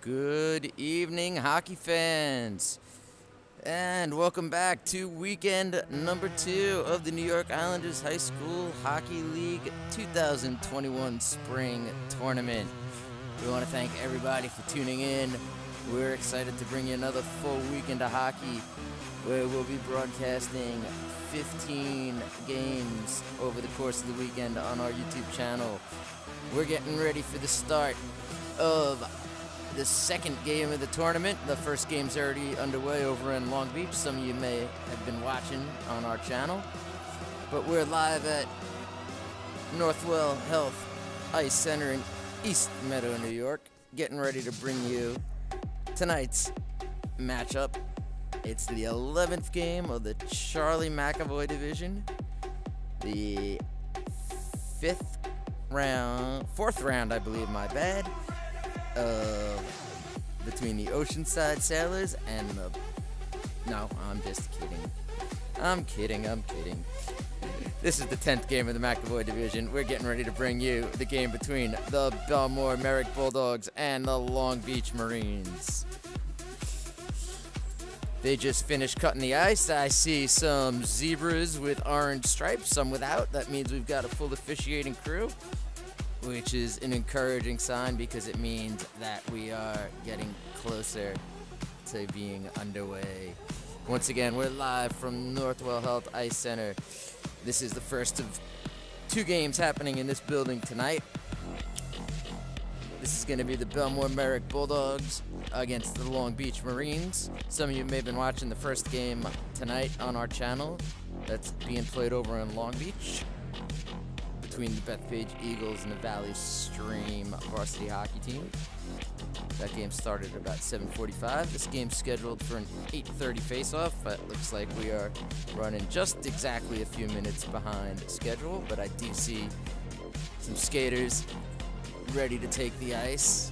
Good evening, hockey fans, and welcome back to weekend number 2 of the New York Islanders High School Hockey League 2021 Spring Tournament. We want to thank everybody for tuning in. We're excited to bring you another full weekend of hockey where we'll be broadcasting 15 games over the course of the weekend on our YouTube channel. We're getting ready for the start of the second game of the tournament. The first game's already underway over in Long Beach. Some of you may have been watching on our channel. But we're live at Northwell Health Ice Center in East Meadow, New York, getting ready to bring you tonight's matchup. It's the 11th game of the Charlie McAvoy division. The fourth round, I believe, my bad. Between the Oceanside Sailors and the... No, I'm just kidding. I'm kidding. This is the 10th game of the McAvoy division. We're getting ready to bring you the game between the Bellmore-Merrick Bulldogs and the Long Beach Marines. They just finished cutting the ice. I see some zebras with orange stripes, some without. That means we've got a full officiating crew, which is an encouraging sign because it means that we are getting closer to being underway. Once again, we're live from Northwell Health Ice Center. This is the first of 2 games happening in this building tonight. This is going to be the Bellmore-Merrick Bulldogs against the Long Beach Marines. Some of you may have been watching the first game tonight on our channel. That's being played over in Long Beach between the Bethpage Eagles and the Valley Stream Varsity hockey team. That game started at about 7:45. This game's scheduled for an 8:30 face-off, but it looks like we are running just exactly a few minutes behind schedule, but I do see some skaters ready to take the ice.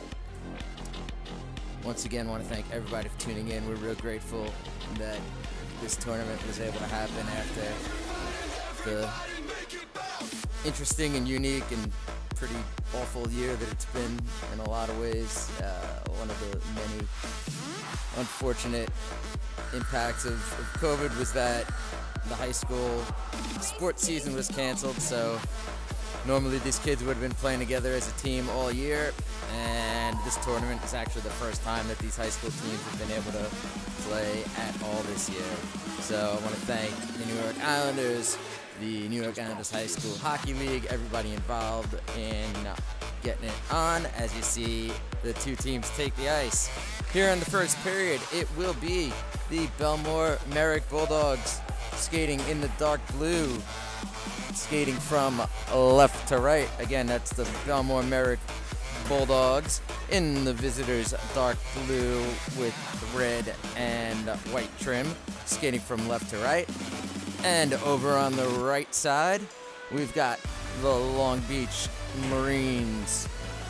Once again, I want to thank everybody for tuning in. We're real grateful that this tournament was able to happen after the interesting and unique and pretty awful year that it's been in a lot of ways. One of the many unfortunate impacts of COVID was that the high school sports season was canceled, so normally these kids would have been playing together as a team all year, and this tournament is actually the first time that these high school teams have been able to play at all this year. So I want to thank the New York Islanders, the New York Islanders High School Hockey League, everybody involved in getting it on. As you see, the 2 teams take the ice. Here in the first period, it will be the Bellmore-Merrick Bulldogs skating in the dark blue, skating from left to right. Again, that's the Bellmore-Merrick Bulldogs in the visitors' dark blue with red and white trim, skating from left to right. And over on the right side, we've got the Long Beach Marines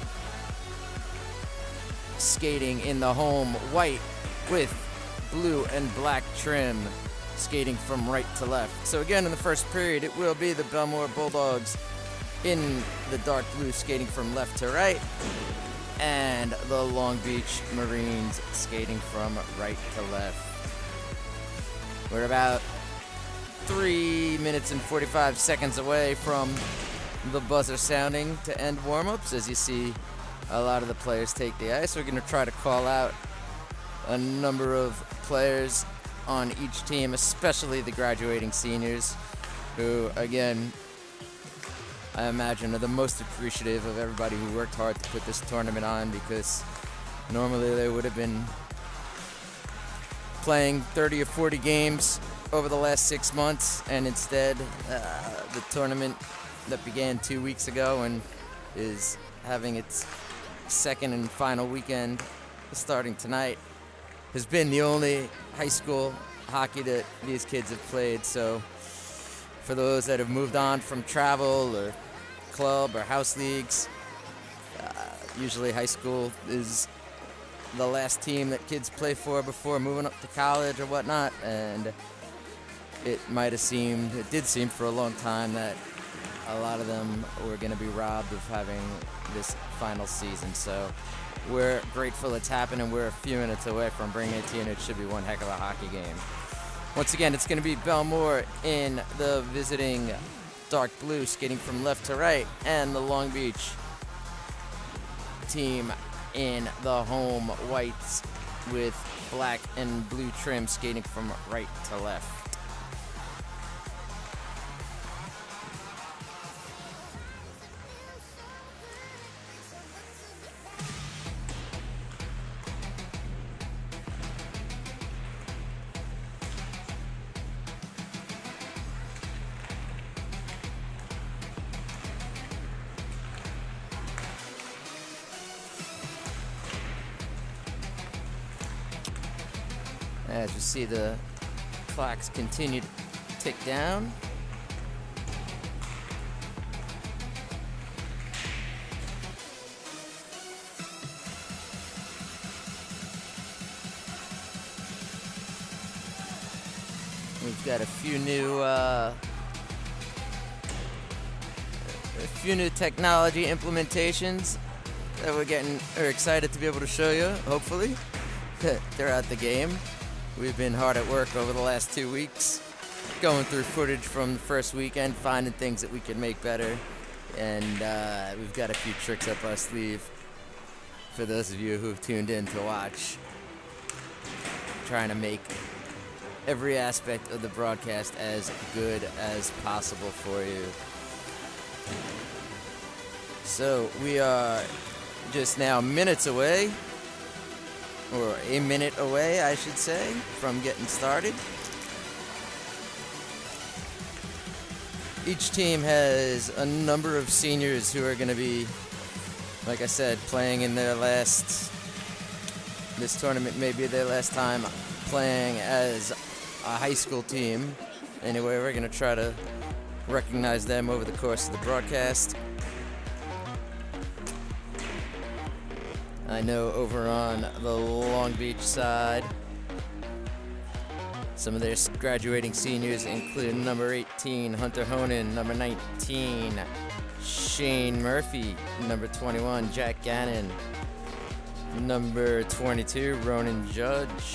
skating in the home white with blue and black trim, skating from right to left. So again, in the first period, it will be the Bellmore Bulldogs in the dark blue skating from left to right, and the Long Beach Marines skating from right to left. We're about 3 minutes and 45 seconds away from the buzzer sounding to end warm-ups. As you see, a lot of the players take the ice. We're going to try to call out a number of players on each team, especially the graduating seniors, who, again, I imagine are the most appreciative of everybody who worked hard to put this tournament on, because normally they would have been playing 30 or 40 games over the last 6 months, and instead the tournament that began 2 weeks ago and is having its second and final weekend starting tonight has been the only high school hockey that these kids have played. So for those that have moved on from travel or club or house leagues, usually high school is the last team that kids play for before moving up to college or whatnot, and it did seem for a long time that a lot of them were going to be robbed of having this final season. So We're grateful it's happening. We're a few minutes away from bringing it to you, and it should be one heck of a hockey game. Once again, it's going to be Bellmore in the visiting dark blue, skating from left to right, and the Long Beach team in the home whites with black and blue trim, skating from right to left. As you see, the clocks continue to tick down. We've got a few new technology implementations that we're excited to be able to show you, hopefully, throughout the game. We've been hard at work over the last 2 weeks, going through footage from the first weekend, finding things that we can make better, and we've got a few tricks up our sleeve for those of you who've tuned in to watch, trying to make every aspect of the broadcast as good as possible for you. So we are just now minutes away, or a minute away, I should say, from getting started. Each team has a number of seniors who are going to be, like I said, playing in this tournament may be their last time playing as a high school team. Anyway, we're going to try to recognize them over the course of the broadcast. I know over on the Long Beach side, some of their graduating seniors include number 18, Hunter Honan, number 19, Shane Murphy, number 21, Jack Gannon, number 22, Ronan Judge,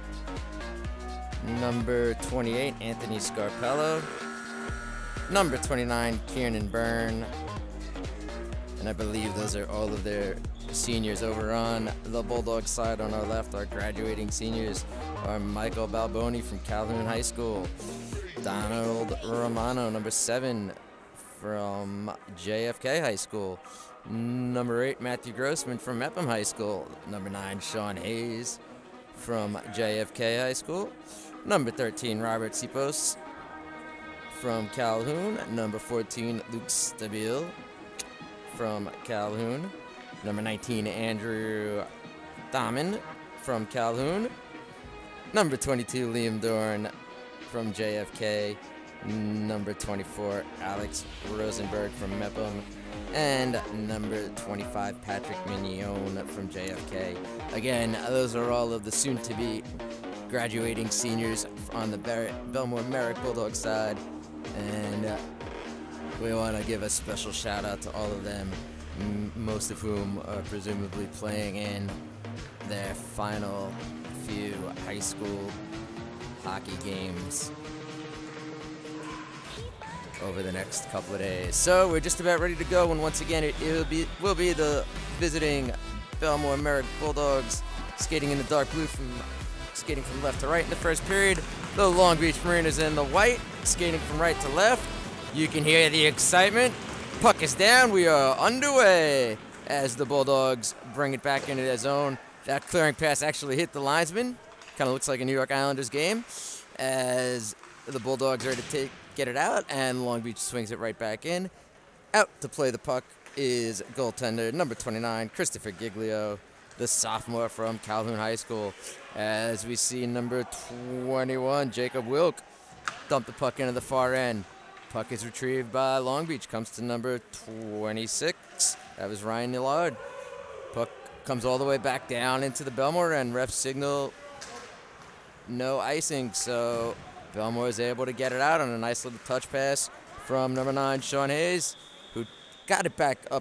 number 28, Anthony Scarpello, number 29, Kieran Byrne, and I believe those are all of their seniors. Over on the Bulldog side on our left, our graduating seniors are Michael Balboni from Calhoun High School, Donald Romano, number 7 from JFK High School, number 8, Matthew Grossman from Mepham High School, number 9, Sean Hayes from JFK High School, number 13, Robert Sipos from Calhoun, number 14, Luke Stabile from Calhoun, number 19, Andrew Dahmen from Calhoun, number 22, Liam Dorn from JFK, number 24, Alex Rosenberg from Mepham, and number 25, Patrick Mignon from JFK. Again, those are all of the soon-to-be graduating seniors on the Bellmore-Merrick Bulldogs side, and we want to give a special shout-out to all of them, most of whom are presumably playing in their final few high school hockey games over the next couple of days. So we're just about ready to go, and once again it will be the visiting Bellmore-Merrick Bulldogs skating in the dark blue, skating from left to right in the first period. The Long Beach Mariners in the white, skating from right to left. You can hear the excitement. Puck is down. We are underway as the Bulldogs bring it back into their zone. That clearing pass actually hit the linesman. Kind of looks like a New York Islanders game as the Bulldogs are to get it out, and Long Beach swings it right back in. Out to play the puck is goaltender number 29, Christopher Giglio, the sophomore from Calhoun High School. As we see number 21, Jacob Wilk, dump the puck into the far end. Puck is retrieved by Long Beach, comes to number 26. That was Ryan Nillard. Puck comes all the way back down into the Bellmore end. Ref signal no icing, so Bellmore is able to get it out on a nice little touch pass from number 9, Sean Hayes, who got it back up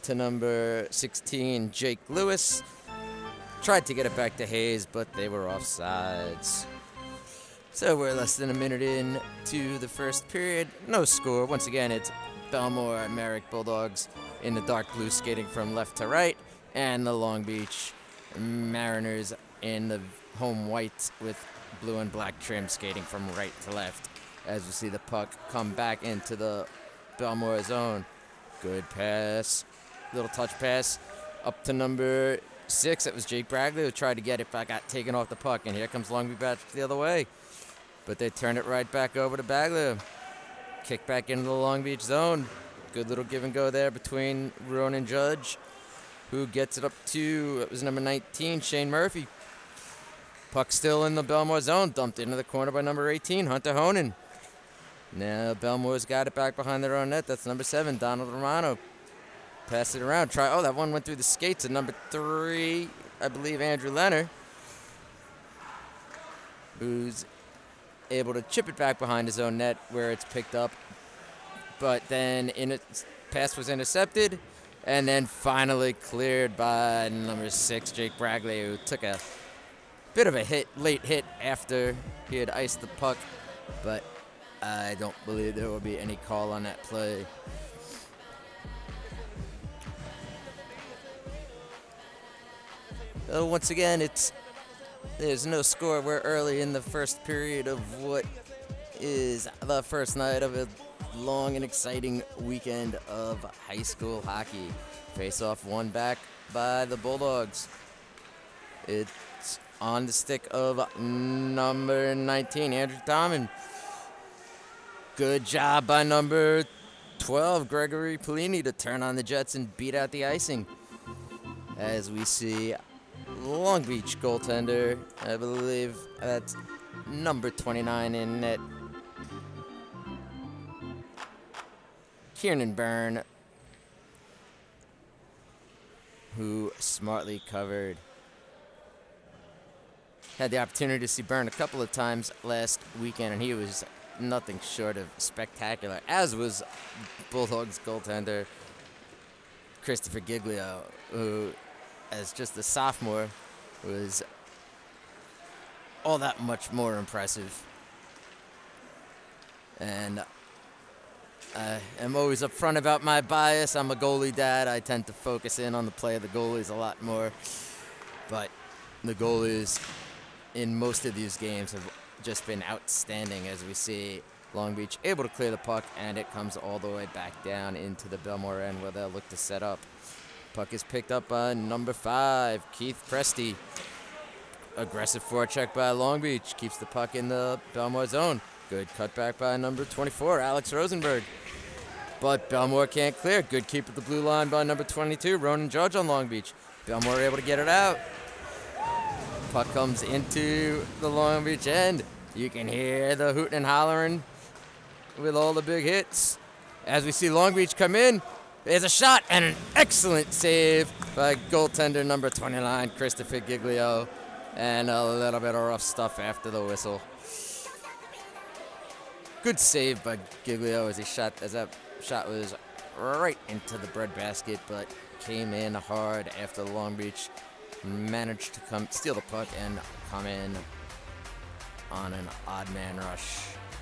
to number 16, Jake Lewis. Tried to get it back to Hayes, but they were offsides. So we're less than a minute in to the first period. No score. Once again, it's Bellmore-Merrick Bulldogs in the dark blue skating from left to right, and the Long Beach Mariners in the home white with blue and black trim skating from right to left. As we see the puck come back into the Bellmore zone. Good pass. Little touch pass up to number 6. That was Jake Bragley who tried to get it, but got taken off the puck. And here comes Long Beach back the other way. But they turned it right back over to Bagley. Kick back into the Long Beach zone. Good little give and go there between Rowan and Judge, who gets it up to, it was number 19, Shane Murphy. Puck still in the Bellmore zone. Dumped into the corner by number 18, Hunter Honan. Now Bellmore's got it back behind their own net. That's number 7, Donald Romano. Pass it around. That one went through the skates of number 3, I believe, Andrew Leonard, who's able to chip it back behind his own net where it's picked up. But then pass was intercepted, and then finally cleared by number 6, Jake Bragley, who took a bit of a late hit after he had iced the puck, but I don't believe there will be any call on that play. Once again, there's no score. We're early in the first period of what is the first night of a long and exciting weekend of high school hockey. Face-off won back by the Bulldogs. It's on the stick of number 19, Andrew Tomlin. Good job by number 12, Gregory Polini, to turn on the Jets and beat out the icing. As we see Long Beach goaltender, I believe that's number 29 in net, Kieran Byrne, who smartly covered. Had the opportunity to see Byrne a couple of times last weekend, and he was nothing short of spectacular, as was Bulldogs goaltender Christopher Giglio, who, as just a sophomore, was all that much more impressive. And I am always upfront about my bias. I'm a goalie dad. I tend to focus in on the play of the goalies a lot more. But the goalies in most of these games have just been outstanding, as we see Long Beach able to clear the puck, and it comes all the way back down into the Bellmore end where they'll look to set up. Puck is picked up by number 5, Keith Presti. Aggressive forecheck by Long Beach. Keeps the puck in the Bellmore zone. Good cutback by number 24, Alex Rosenberg. But Bellmore can't clear. Good keep at the blue line by number 22, Ronan Judge on Long Beach. Bellmore able to get it out. Puck comes into the Long Beach end. You can hear the hooting and hollering with all the big hits. As we see Long Beach come in, there's a shot and an excellent save by goaltender number 29, Christopher Giglio, and a little bit of rough stuff after the whistle. Good save by Giglio as that shot was right into the breadbasket, but came in hard after Long Beach managed to steal the puck and come in on an odd man rush.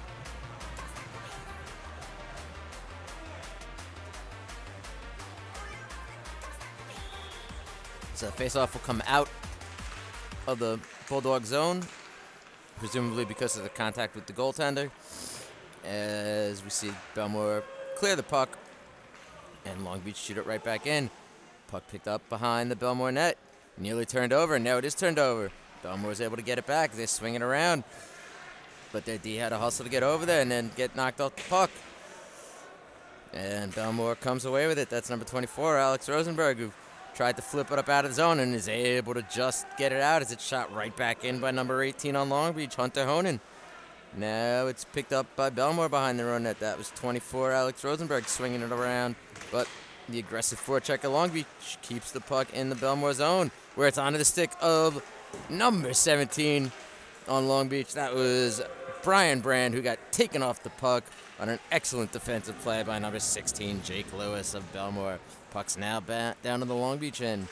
So the face-off will come out of the Bulldog zone, presumably because of the contact with the goaltender. As we see Bellmore clear the puck, and Long Beach shoot it right back in. Puck picked up behind the Bellmore net. Nearly turned over, and now it is turned over. Bellmore was able to get it back. They swing it around, but their D had to hustle to get over there and then get knocked off the puck. And Bellmore comes away with it. That's number 24, Alex Rosenberg, who tried to flip it up out of the zone and is able to just get it out as it's shot right back in by number 18 on Long Beach, Hunter Honan. Now it's picked up by Bellmore behind their own net. That was 24, Alex Rosenberg, swinging it around, but the aggressive forecheck of Long Beach keeps the puck in the Bellmore zone, where it's onto the stick of number 17 on Long Beach. That was Brian Brand, who got taken off the puck on an excellent defensive play by number 16, Jake Lewis of Bellmore. Puck's now back down to the Long Beach end.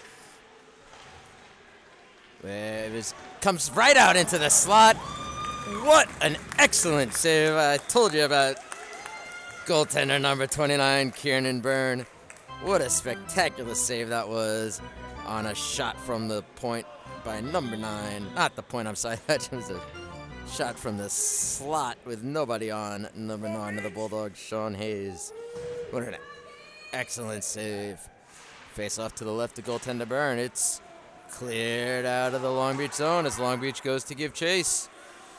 It comes right out into the slot. What an excellent save. I told you about goaltender number 29, Kieran Byrne. What a spectacular save that was on a shot from the point by number 9. Not the point, I'm sorry. That was a shot from the slot with nobody on. Number 9 of the Bulldogs, Sean Hayes. What an excellent save. Face off to the left to goaltender Byrne. It's cleared out of the Long Beach zone as Long Beach goes to give chase.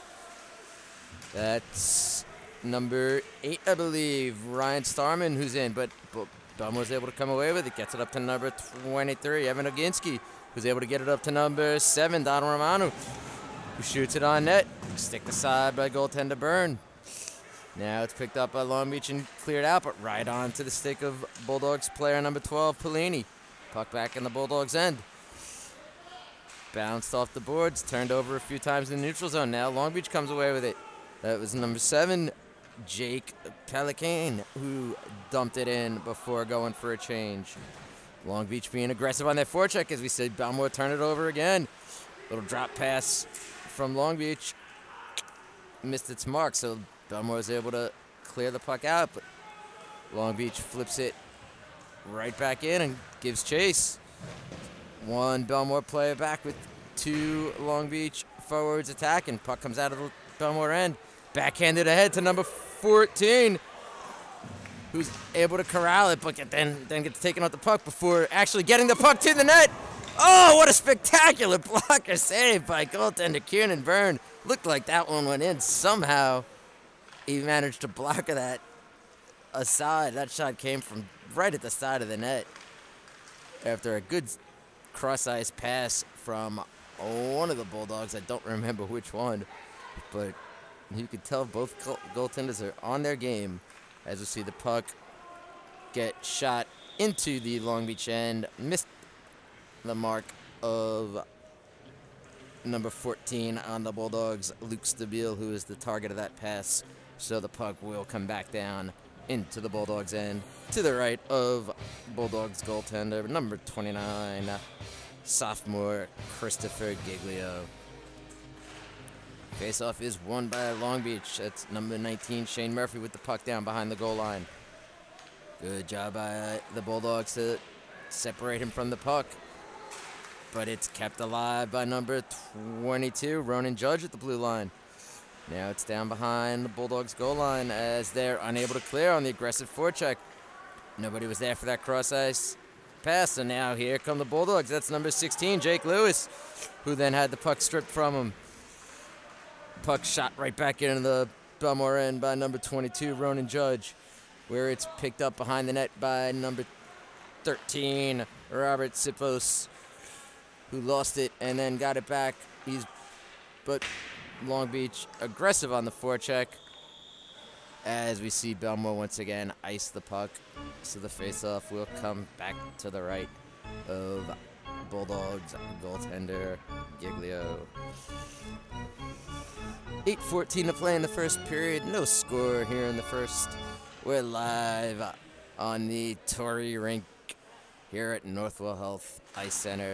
That's number 8, I believe, Ryan Starman, who's in, but Bellmore's able to come away with it. Gets it up to number 23, Evan Oginski, who's able to get it up to number 7, Don Romano, who shoots it on net. Stick aside by goaltender Byrne. Now it's picked up by Long Beach and cleared out, but right onto the stick of Bulldogs player number 12, Pelini. Puck back in the Bulldogs' end. Bounced off the boards, turned over a few times in the neutral zone. Now Long Beach comes away with it. That was number 7, Jake Pelican, who dumped it in before going for a change. Long Beach being aggressive on their forecheck, as we said. Bellmore turn it over again. Little drop pass from Long Beach. Missed its mark, so Bellmore was able to clear the puck out, but Long Beach flips it right back in and gives chase. One Bellmore player back with 2 Long Beach forwards attacking. Puck comes out of the Bellmore end. Backhanded ahead to number 14, who's able to corral it, but then gets taken off the puck before actually getting the puck to the net. Oh, what a spectacular blocker save by goaltender Kieran Byrne. Looked like that one went in somehow. He managed to block that aside. That shot came from right at the side of the net after a good cross-ice pass from one of the Bulldogs. I don't remember which one, but you could tell both goaltenders are on their game as we see the puck get shot into the Long Beach end. Missed the mark of number 14 on the Bulldogs, Luke Stabile, who is the target of that pass. So the puck will come back down into the Bulldogs end to the right of Bulldogs goaltender number 29, sophomore Christopher Giglio. Faceoff is won by Long Beach. That's number 19, Shane Murphy, with the puck down behind the goal line. Good job by the Bulldogs to separate him from the puck. But it's kept alive by number 22, Ronan Judge, at the blue line. Now it's down behind the Bulldogs goal line as they're unable to clear on the aggressive forecheck. Nobody was there for that cross-ice pass, so now here come the Bulldogs. That's number 16, Jake Lewis, who then had the puck stripped from him. Puck shot right back into the Bellmore end by number 22, Ronan Judge, where it's picked up behind the net by number 13, Robert Sipos, who lost it and then got it back. But Long Beach aggressive on the forecheck as we see Bellmore once again ice the puck. So the faceoff will come back to the right of Bulldogs goaltender Giglio. 8:14 to play in the first period. No score here in the first. We're live on the Arbour Rink here at Northwell Health Ice Center.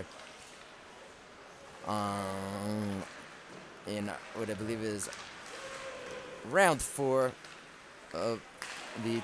In what I believe is round 4 of the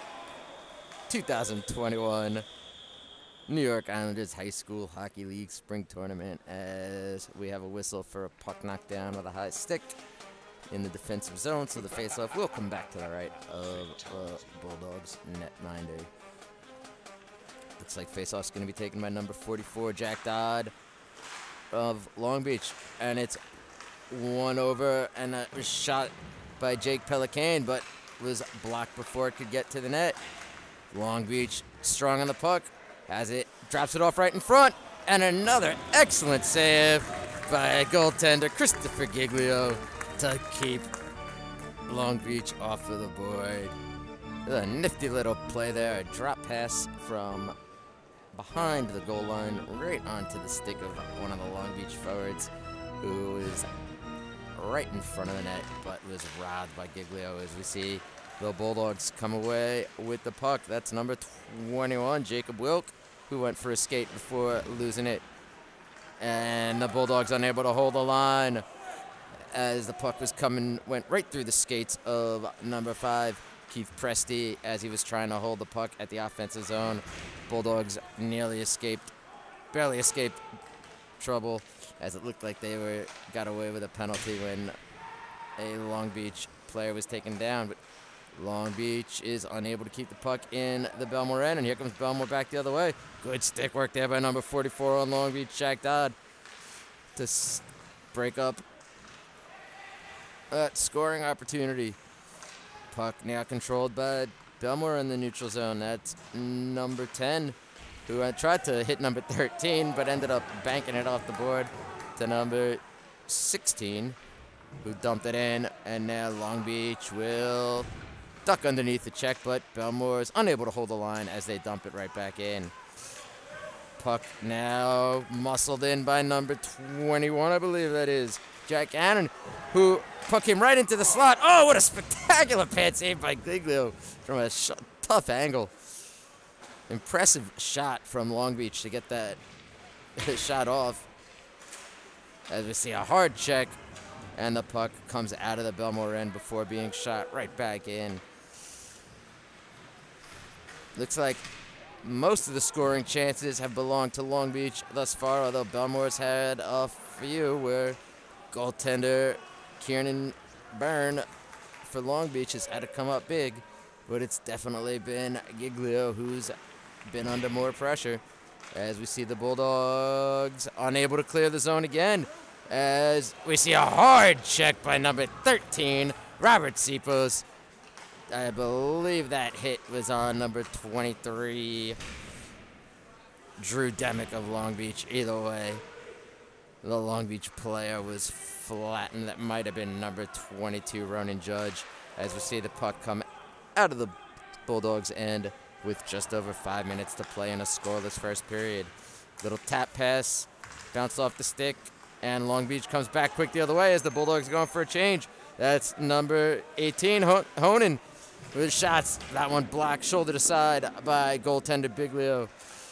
2021 New York Islanders High School Hockey League Spring Tournament, as we have a whistle for a puck knockdown with a high stick in the defensive zone, so the faceoff will come back to the right of Bulldogs netminder. Looks like faceoff's going to be taken by number 44, Jack Dodd of Long Beach, and it's one over, and that was shot by Jake Pelican, but was blocked before it could get to the net. Long Beach strong on the puck, has it, drops it off right in front, and another excellent save by goaltender Christopher Giglio to keep Long Beach off of the board. A nifty little play there, a drop pass from behind the goal line right onto the stick of one of the Long Beach forwards, who is right in front of the net, but was robbed by Giglio, as we see The Bulldogs come away with the puck. That's number 21, Jacob Wilk, who went for a skate before losing it. And the Bulldogs unable to hold the line as the puck went right through the skates of number 5, Keith Presti, as he was trying to hold the puck at the offensive zone. Bulldogs barely escaped trouble, as it looked like they got away with a penalty when a Long Beach player was taken down. But Long Beach is unable to keep the puck in the Bellmore end, and here comes Bellmore back the other way. Good stick work there by number 44 on Long Beach, Jack Dodd, to break up that scoring opportunity. Puck now controlled by Bellmore in the neutral zone. That's number 10, who tried to hit number 13, but ended up banking it off the board to number 16, who dumped it in, and now Long Beach will duck underneath the check, but Bellmore is unable to hold the line as they dump it right back in. Puck now muscled in by number 21, I believe that is, Jack Annan, who puck him right into the slot. Oh, what a spectacular pad save by Giglio from a tough angle. Impressive shot from Long Beach to get that shot off. As we see a hard check, and the puck comes out of the Bellmore end before being shot right back in. Looks like most of the scoring chances have belonged to Long Beach thus far, although Bellmore's had a few where goaltender Kieran Byrne for Long Beach has had to come up big, but it's definitely been Giglio who's been under more pressure, as we see the Bulldogs unable to clear the zone again, as we see a hard check by number 13, Robert Sipos. I believe that hit was on number 23, Drew Demick of Long Beach. Either way, the Long Beach player was flattened. That might have been number 22, Ronan Judge, as we see the puck come out of the Bulldogs' end with just over 5 minutes to play in a scoreless first period. Little tap pass, bounced off the stick, and Long Beach comes back quick the other way as the Bulldogs are going for a change. That's number 18, Honan, with shots. That one blocked, shouldered aside by goaltender Biglio,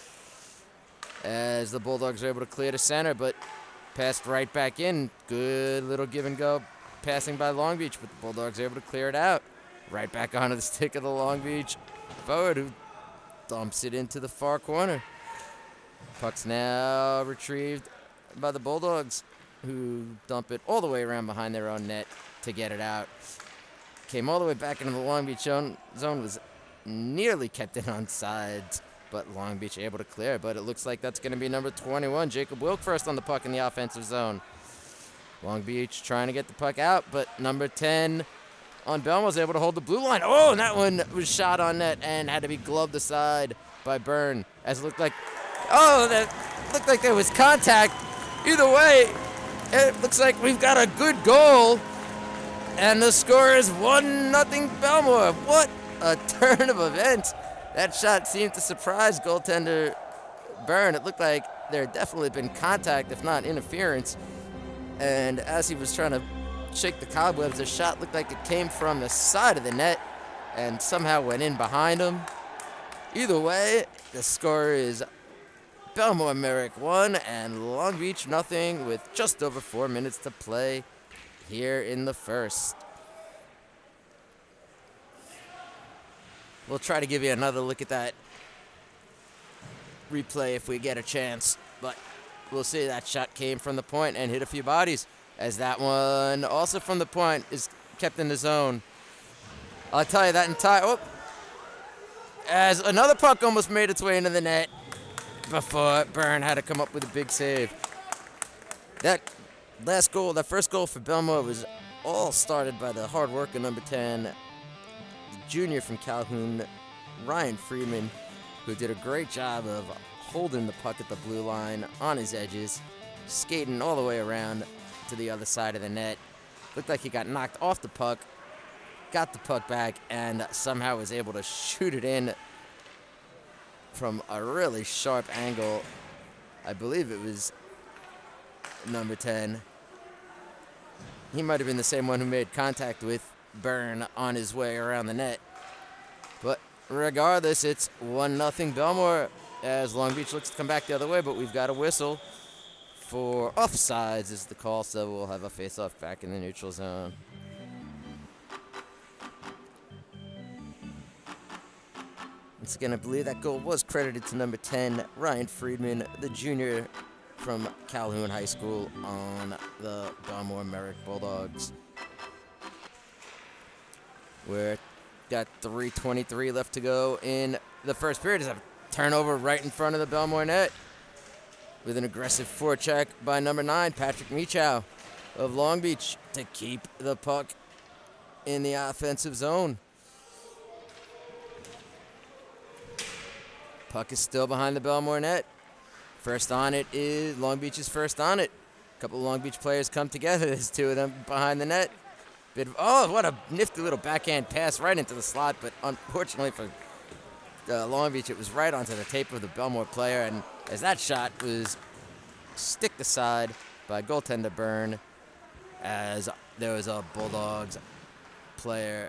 as the Bulldogs are able to clear to center, but passed right back in. Good little give and go passing by Long Beach, but the Bulldogs are able to clear it out. Right back onto the stick of the Long Beach forward, who dumps it into the far corner. Puck's now retrieved by the Bulldogs, who dump it all the way around behind their own net to get it out. Came all the way back into the Long Beach zone, was nearly kept in on sides, but Long Beach able to clear. But it looks like that's going to be number 21, Jacob Wilk, first on the puck in the offensive zone. Long Beach trying to get the puck out, but number 10 on Bellmore was able to hold the blue line. Oh, and that one was shot on net and had to be gloved aside by Byrne, as it looked like, that looked like there was contact. Either way, it looks like we've got a good goal, and the score is 1-0 Bellmore. What a turn of events. That shot seemed to surprise goaltender Byrne. It looked like there had definitely been contact, if not interference, and as he was trying to shake the cobwebs, the shot looked like it came from the side of the net and somehow went in behind him. Either way, the score is Bellmore-Merrick 1 and Long Beach 0 with just over 4 minutes to play here in the first. We'll try to give you another look at that replay if we get a chance, but we'll see. That shot came from the point and hit a few bodies, as that one also from the point is kept in the zone. I'll tell you that as another puck almost made its way into the net before Byrne had to come up with a big save. That first goal for Bellmore was all started by the hard work of number 10, the junior from Calhoun, Ryan Freeman, who did a great job of holding the puck at the blue line on his edges, skating all the way around to the other side of the net. Looked like he got knocked off the puck, got the puck back, and somehow was able to shoot it in from a really sharp angle. I believe it was number 10. He might have been the same one who made contact with Byrne on his way around the net. But regardless, it's 1-0 Bellmore as Long Beach looks to come back the other way, but we've got a whistle for offsides is the call, so we'll have a face-off back in the neutral zone. Once again, I believe that goal was credited to number 10, Ryan Friedman, the junior from Calhoun High School on the Bellmore-Merrick Bulldogs. We're got 3:23 left to go in the first period. There's a turnover right in front of the Bellmore net with an aggressive forecheck by number 9, Patrick Michow of Long Beach to keep the puck in the offensive zone. Puck is still behind the Bellmore net. First on it is Long Beach's first on it. A couple of Long Beach players come together. There's 2 of them behind the net. Oh, what a nifty little backhand pass right into the slot, but unfortunately for Long Beach, it was right onto the tape of the Bellmore player, and as that shot was sticked aside by goaltender Byrne, as there was a Bulldogs player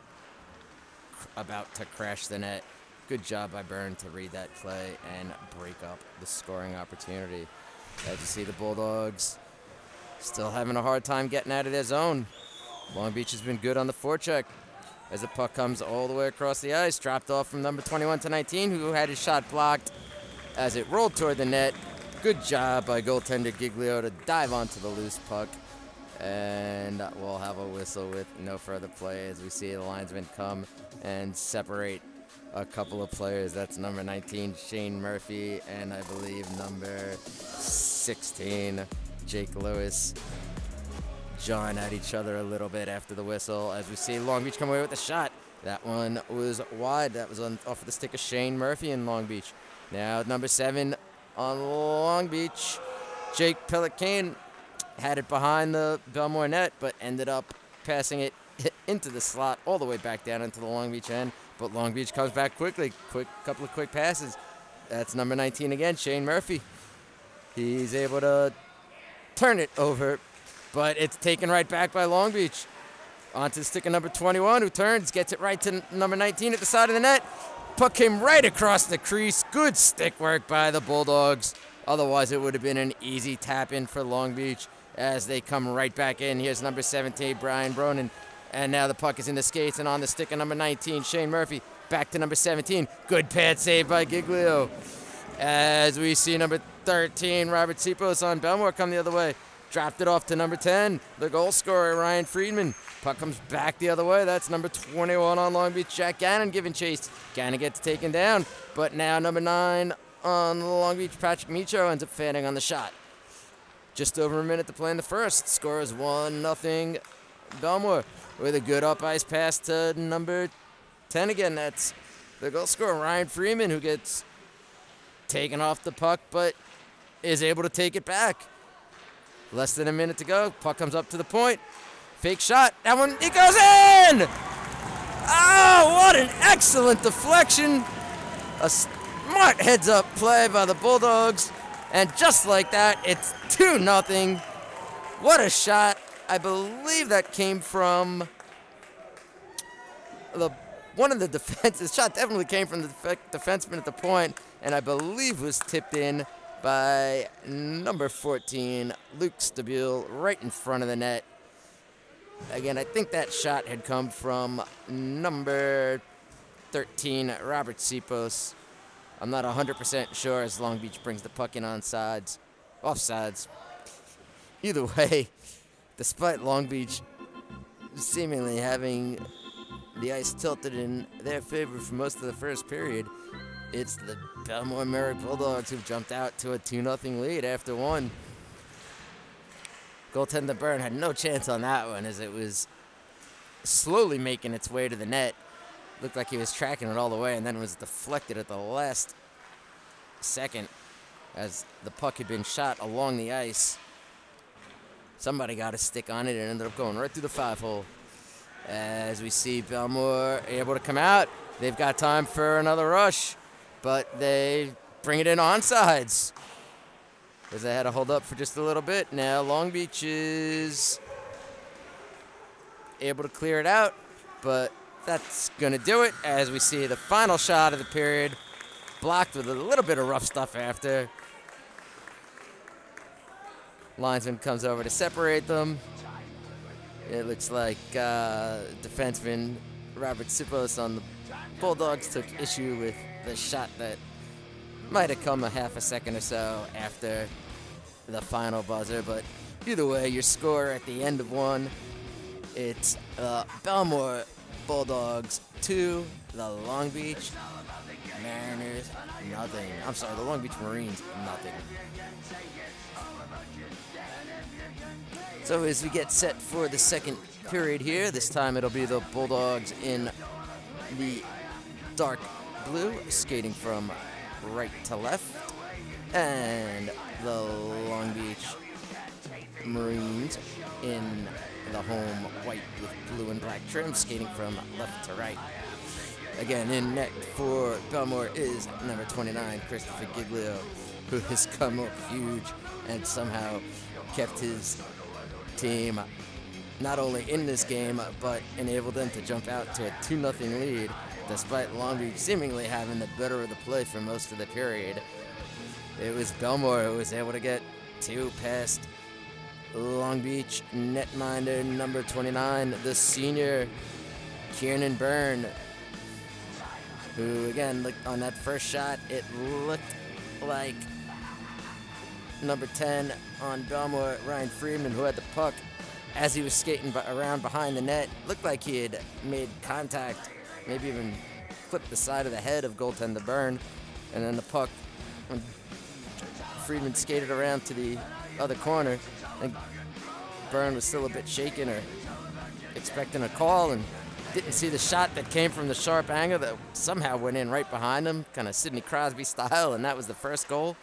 about to crash the net. Good job by Byrne to read that play and break up the scoring opportunity. As you see, the Bulldogs still having a hard time getting out of their zone. Long Beach has been good on the forecheck as the puck comes all the way across the ice, dropped off from number 21 to 19, who had his shot blocked as it rolled toward the net. Good job by goaltender Giglio to dive onto the loose puck. And we'll have a whistle with no further play as we see the linesman come and separate a couple of players. That's number 19, Shane Murphy, and I believe number 16, Jake Lewis, jawing at each other a little bit after the whistle as we see Long Beach come away with a shot. That one was wide. That was off of the stick of Shane Murphy in Long Beach. Now number 7 on Long Beach, Jake Pelicane, had it behind the Bellmore net, but ended up passing it into the slot all the way back down into the Long Beach end. But Long Beach comes back quickly. Couple of quick passes. That's number 19 again, Shane Murphy. He's able to turn it over, but it's taken right back by Long Beach. Onto the stick of number 21, who turns, gets it right to number 19 at the side of the net. Puck came right across the crease. Good stick work by the Bulldogs. Otherwise, it would have been an easy tap in for Long Beach as they come right back in. Here's number 17, Brian Bronin. And now the puck is in the skates and on the stick of number 19, Shane Murphy. Back to number 17. Good pad save by Giglio. As we see number 13, Robert Sipos on Bellmore come the other way. Dropped it off to number 10, the goal scorer, Ryan Friedman. Puck comes back the other way. That's number 21 on Long Beach, Jack Gannon giving chase. Gannon gets taken down, but now number 9 on Long Beach, Patrick Micho, ends up fanning on the shot. Just over a minute to play in the first. Score is 1-0 Bellmore with a good up ice pass to number 10 again. That's the goal scorer, Ryan Freeman, who gets taken off the puck but is able to take it back. Less than a minute to go. Puck comes up to the point. Fake shot. That one, it goes in! Oh, what an excellent deflection. A smart heads-up play by the Bulldogs. And just like that, it's 2-0. What a shot. I believe that came from one of the defenses. The shot definitely came from the defenseman at the point, and I believe was tipped in by number 14, Luke Stabile, right in front of the net. Again, I think that shot had come from number 13, Robert Sipos. I'm not 100% sure as Long Beach brings the puck in on sides, offsides. Either way, despite Long Beach seemingly having the ice tilted in their favor for most of the first period, it's the Bellmore-Merrick Bulldogs who've jumped out to a 2-0 lead after one. Goaltender Byrne had no chance on that one as it was slowly making its way to the net. Looked like he was tracking it all the way and then was deflected at the last second as the puck had been shot along the ice. Somebody got a stick on it and ended up going right through the 5-hole. As we see Bellmore able to come out, they've got time for another rush, but they bring it in onsides as they had to hold up for just a little bit. Now Long Beach is able to clear it out. but that's going to do it as we see the final shot of the period, blocked with a little bit of rough stuff after. Linesman comes over to separate them. It looks like defenseman Robert Sipos on the Bulldogs took issue with the shot that might have come a half a second or so after the final buzzer, but either way, your score at the end of one, it's Bellmore Bulldogs 2, the Long Beach Mariners nothing. I'm sorry, the Long Beach Marines nothing. So as we get set for the second period here, this time it'll be the Bulldogs in the dark blue, skating from right to left, and the Long Beach Marines in the home white with blue and black trim, skating from left to right. Again, in net for Bellmore is number 29, Christopher Giglio, who has come up huge and somehow kept his team not only in this game, but enabled them to jump out to a 2-0 lead, despite Long Beach seemingly having the better of the play for most of the period. It was Bellmore who was able to get two past Long Beach netminder number 29, the senior Kieran Byrne, who again, on that first shot, it looked like number 10 on Bellmore, Ryan Friedman, who had the puck as he was skating around behind the net. Looked like he had made contact, maybe even clipped the side of the head of goaltender Byrne, and then the puck, when Friedman skated around to the other corner, and Byrne was still a bit shaken or expecting a call and didn't see the shot that came from the sharp angle that somehow went in right behind him, kind of Sidney Crosby style, and that was the first goal.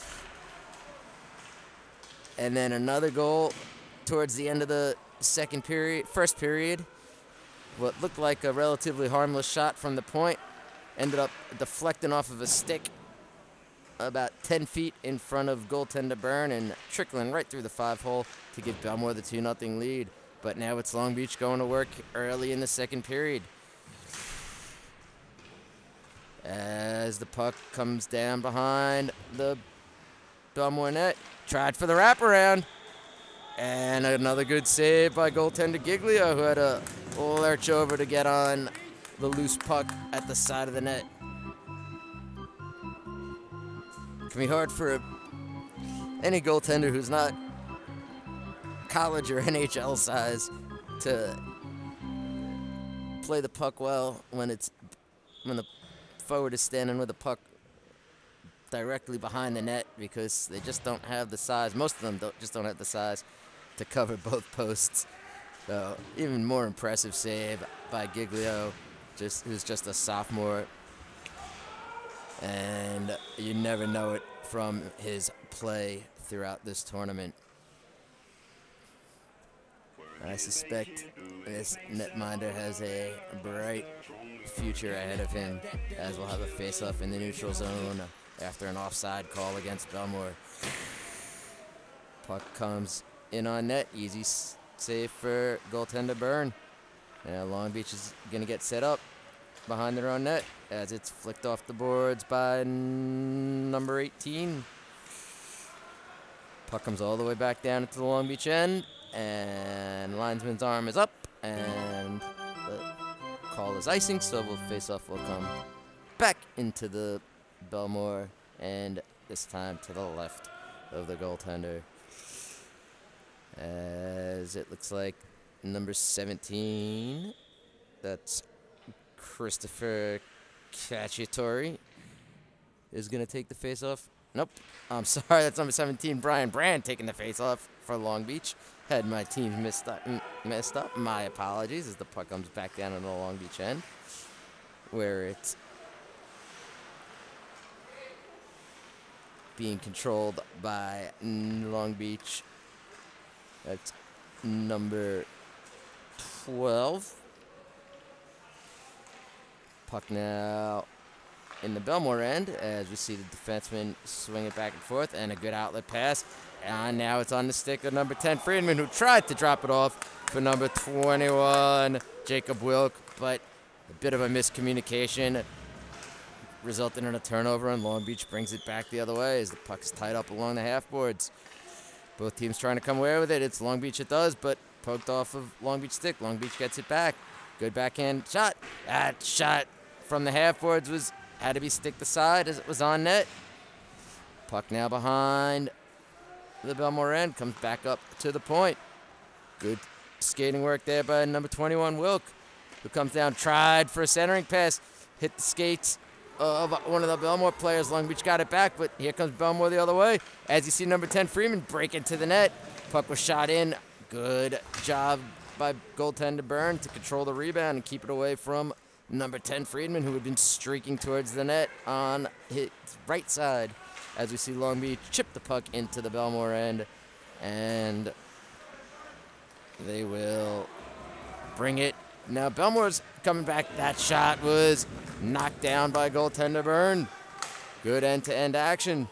And then another goal towards the end of the first period. What looked like a relatively harmless shot from the point ended up deflecting off of a stick about 10 feet in front of goaltender Byrne and trickling right through the 5-hole to give Bellmore the 2-0 lead. But now it's Long Beach going to work early in the second period. As the puck comes down behind the Bellmore net, tried for the wraparound. And another good save by goaltender Giglio, who had a lurch over to get on the loose puck at the side of the net. It can be hard for any goaltender who's not college or NHL size to play the puck well when the forward is standing with the puck directly behind the net, because they just don't have the size. Most of them just don't have the size to cover both posts. So even more impressive save by Giglio, who's just a sophomore, and you never know it from his play throughout this tournament. I suspect this netminder has a bright future ahead of him, as we'll have a face-off in the neutral zone after an offside call against Bellmore. Puck comes in on net, easy save for goaltender Byrne. Now Long Beach is going to get set up behind their own net as it's flicked off the boards by number 18. Puck comes all the way back down into the Long Beach end, and linesman's arm is up, and the call is icing, so face-off will come back into the Bellmore, and this time to the left of the goaltender, as it looks like number 17, that's Christopher Cacciatore, is going to take the face-off. Nope, I'm sorry, that's number 17, Brian Brand, taking the face-off for Long Beach. Had my team messed up. My apologies, as the puck comes back down on the Long Beach end, where it's being controlled by Long Beach. That's number 12. Puck now in the Bellmore end, as we see the defenseman swing it back and forth, and a good outlet pass. And now it's on the stick of number 10, Friedman, who tried to drop it off for number 21, Jacob Wilk, but a bit of a miscommunication resulted in a turnover, and Long Beach brings it back the other way as the puck's tied up along the half boards. Both teams trying to come away with it. It's Long Beach it does, but poked off of Long Beach stick. Long Beach gets it back. Good backhand shot. That shot from the half boards had to be sticked aside as it was on net. Puck now behind the Bellmore end. Comes back up to the point. Good skating work there by number 21, Wilk, who comes down, tried for a centering pass, hit the skates of one of the Bellmore players. Long Beach got it back, but here comes Bellmore the other way. As you see number 10, Freeman, break into the net. Puck was shot in. Good job by goaltender Byrne to control the rebound and keep it away from number 10, Friedman, who had been streaking towards the net on his right side. As we see Long Beach chip the puck into the Bellmore end, and they will bring it. Now Bellmore's coming back. That shot was knocked down by goaltender Byrne. Good end-to-end action.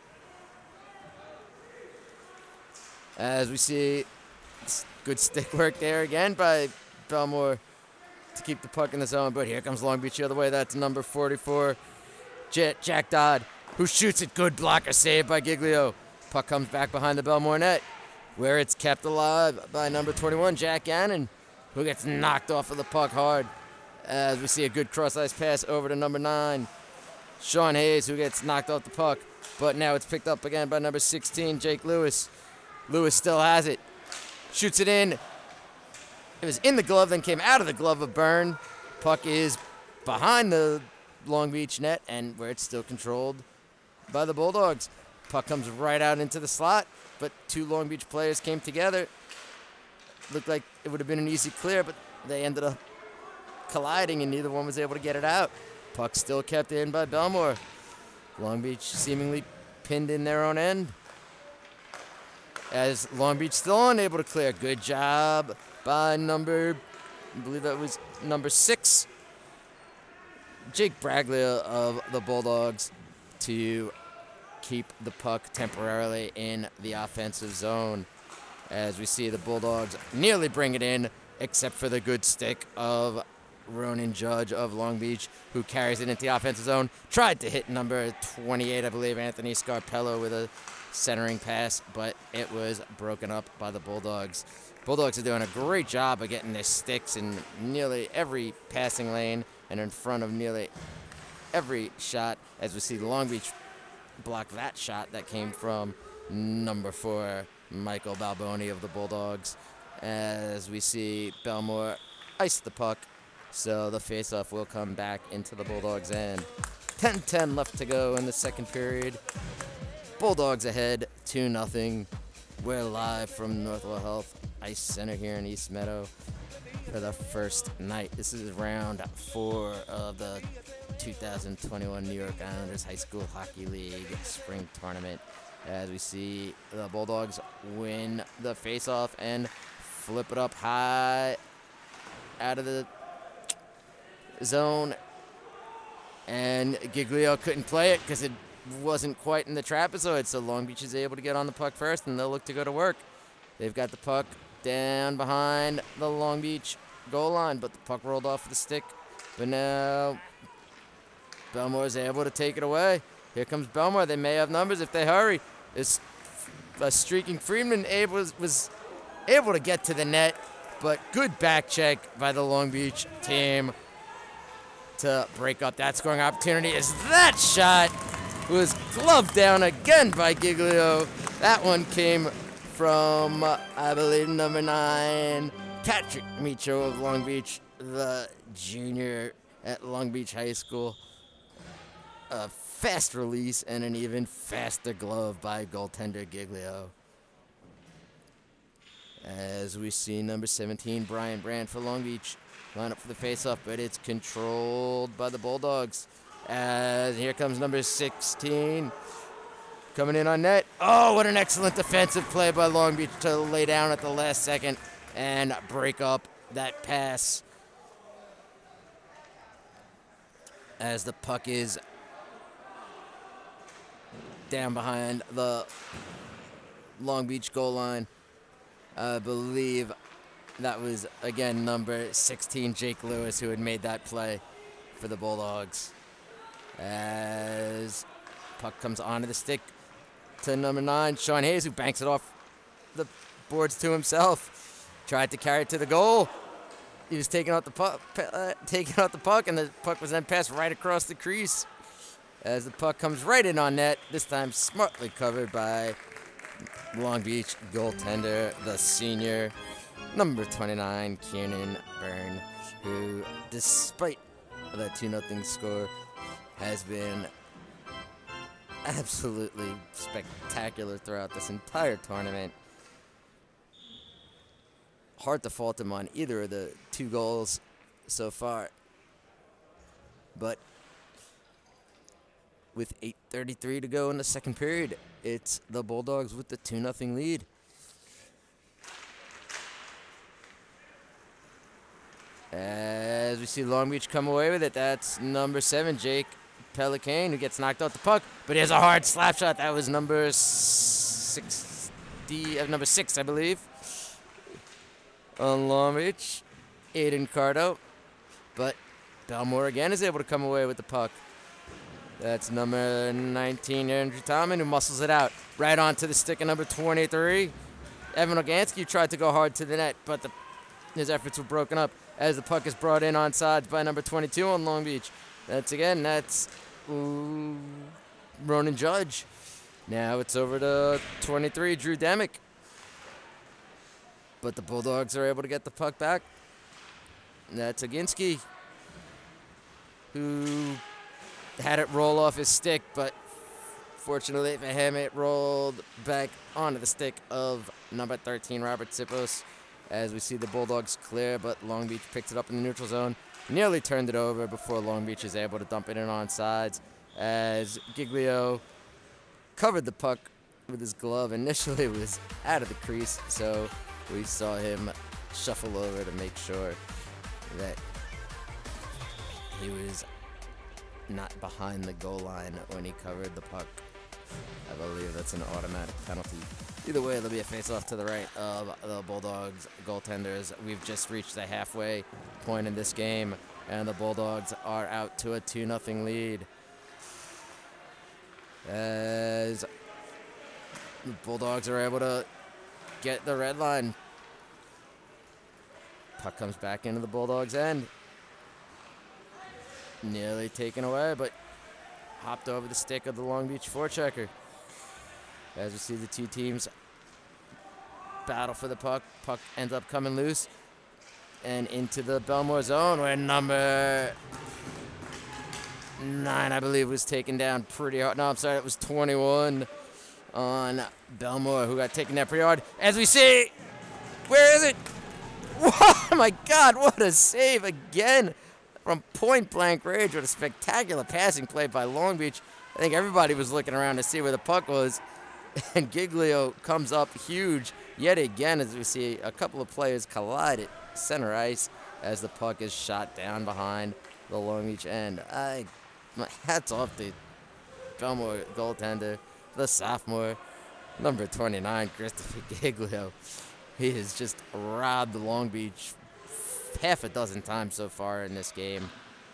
As we see good stick work there again by Bellmore to keep the puck in the zone, but here comes Long Beach the other way. That's number 44, Jack Dodd, who shoots it. Good blocker save by Giglio. Puck comes back behind the Bellmore net, where it's kept alive by number 21, Jack Gannon, who gets knocked off of the puck hard. As we see a good cross-ice pass over to number 9, Sean Hayes, who gets knocked off the puck, but now it's picked up again by number 16, Jake Lewis. Lewis still has it. Shoots it in. It was in the glove, then came out of the glove of Byrne. Puck is behind the Long Beach net, and where it's still controlled by the Bulldogs. Puck comes right out into the slot, but two Long Beach players came together. Looked like it would have been an easy clear, but they ended up colliding, and neither one was able to get it out. Puck still kept in by Bellmore. Long Beach seemingly pinned in their own end, as Long Beach still unable to clear. Good job by I believe that was number 6, Jake Braglia of the Bulldogs, to keep the puck temporarily in the offensive zone. As we see the Bulldogs nearly bring it in, except for the good stick of Ronan Judge of Long Beach, who carries it into the offensive zone. Tried to hit number 28, I believe, Anthony Scarpello, with a centering pass, but it was broken up by the Bulldogs. Bulldogs are doing a great job of getting their sticks in nearly every passing lane and in front of nearly every shot, as we see Long Beach block that shot that came from number 4, Michael Balboni of the Bulldogs. As we see Bellmore ice the puck, so the faceoff will come back into the Bulldogs' end. 10-10 left to go in the second period. Bulldogs ahead 2-0. We're live from Northwell Health Ice Center here in East Meadow for the first night. This is round 4 of the 2021 New York Islanders High School Hockey League Spring Tournament. As we see the Bulldogs win the faceoff and flip it up high out of the zone. And Giglio couldn't play it because it wasn't quite in the trapezoid, so Long Beach is able to get on the puck first, and they'll look to go to work. They've got the puck down behind the Long Beach goal line, but the puck rolled off the stick. But now Bellmore is able to take it away. Here comes Bellmore. They may have numbers if they hurry. This streaking Freeman was able to get to the net, but good back check by the Long Beach team to break up that scoring opportunity, as that shot was gloved down again by Giglio. That one came from, I believe, number 9, Patrick Micho of Long Beach, the junior at Long Beach High School. A fast release and an even faster glove by goaltender Giglio. As we see number 17, Brian Brandt for Long Beach line up for the faceoff, but it's controlled by the Bulldogs. As here comes number 16 coming in on net. Oh, what an excellent defensive play by Long Beach to lay down at the last second and break up that pass. As the puck is down behind the Long Beach goal line. I believe that was, again, number 16, Jake Lewis, who had made that play for the Bulldogs. As puck comes onto the stick to number 9, Sean Hayes, who banks it off the boards to himself. Tried to carry it to the goal. He was taking out the puck, and the puck was then passed right across the crease. As the puck comes right in on net, this time smartly covered by Long Beach goaltender, the senior, number 29, Kiernan Byrne, who, despite the 2-0 score, has been absolutely spectacular throughout this entire tournament. Hard to fault him on either of the 2 goals so far. But with 8:33 to go in the second period, it's the Bulldogs with the 2-0 lead. As we see Long Beach come away with it, that's number 7, Jake Pelicane, who gets knocked out the puck, but he has a hard slap shot. That was number 6, I believe, on Long Beach, Aiden Cardo. But Bellmore again is able to come away with the puck. That's number 19, Andrew Tomlin, who muscles it out right onto the stick of number 23. Evan Ogansky tried to go hard to the net, but his efforts were broken up as the puck is brought in on sides by number 22 on Long Beach. That's Ronan Judge. Now it's over to 23, Drew Demick. But the Bulldogs are able to get the puck back. That's Oginski, who had it roll off his stick, but fortunately for him, it rolled back onto the stick of number 13, Robert Sipos, as we see the Bulldogs clear, but Long Beach picked it up in the neutral zone, nearly turned it over before Long Beach is able to dump it in on sides, as Giglio covered the puck with his glove. Initially, it was out of the crease, so we saw him shuffle over to make sure that he was not behind the goal line when he covered the puck. I believe that's an automatic penalty. Either way, there'll be a face-off to the right of the Bulldogs goaltenders. We've just reached the halfway point in this game, and the Bulldogs are out to a 2-0 lead. As the Bulldogs are able to get the red line. Puck comes back into the Bulldogs' end. Nearly taken away, but hopped over the stick of the Long Beach forechecker. As we see the two teams battle for the puck. Puck ends up coming loose and into the Bellmore zone, where number 9, I believe, was taken down pretty hard. No, I'm sorry, it was 21 on Bellmore, who got taken down pretty hard. As we see, where is it? Oh my God, what a save again from point-blank range. What a spectacular passing play by Long Beach. I think everybody was looking around to see where the puck was, and Giglio comes up huge yet again as we see a couple of players collide at center ice as the puck is shot down behind the Long Beach end. My hats off to Bellmore goaltender, the sophomore, number 29, Christopher Giglio. He has just robbed the Long Beach half a dozen times so far in this game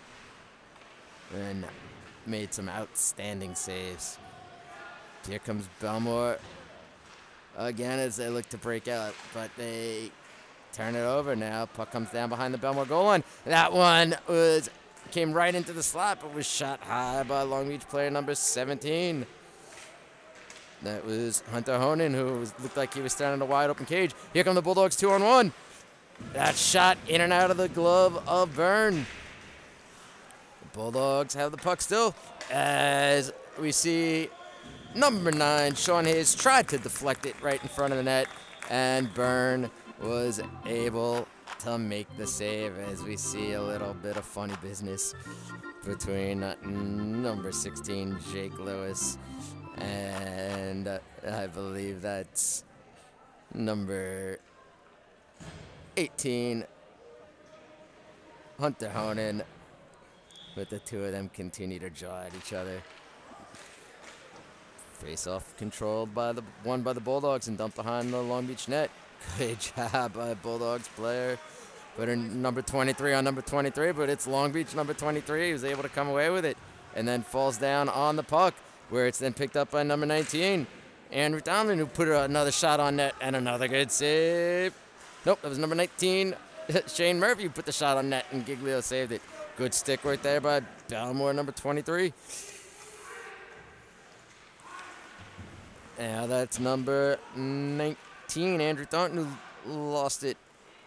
and made some outstanding saves. Here comes Bellmore again as they look to break out, but they turn it over now. Puck comes down behind the Bellmore goal line. That one came right into the slot, but was shot high by Long Beach player number 17. That was Hunter Honan, who looked like he was standing in a wide open cage. Here come the Bulldogs 2-on-1. That shot in and out of the glove of Byrne. The Bulldogs have the puck still as we see number 9, Sean Hayes, tried to deflect it right in front of the net, and Byrne was able to make the save as we see a little bit of funny business between number 16, Jake Lewis, and I believe that's number 18, Hunter Honan, but the two of them continue to jaw at each other. Face-off controlled by won by the Bulldogs and dumped behind the Long Beach net. Good job by Bulldogs player. Put in number 23 on number 23, but it's Long Beach number 23. He was able to come away with it and then falls down on the puck, where it's then picked up by number 19, Andrew Donovan, who put another shot on net and another good save. Nope, that was number 19, Shane Murphy, who put the shot on net, and Giglio saved it. Good stick right there by Bellmore, number 23. Now that's number 19, Andrew Thornton, who lost it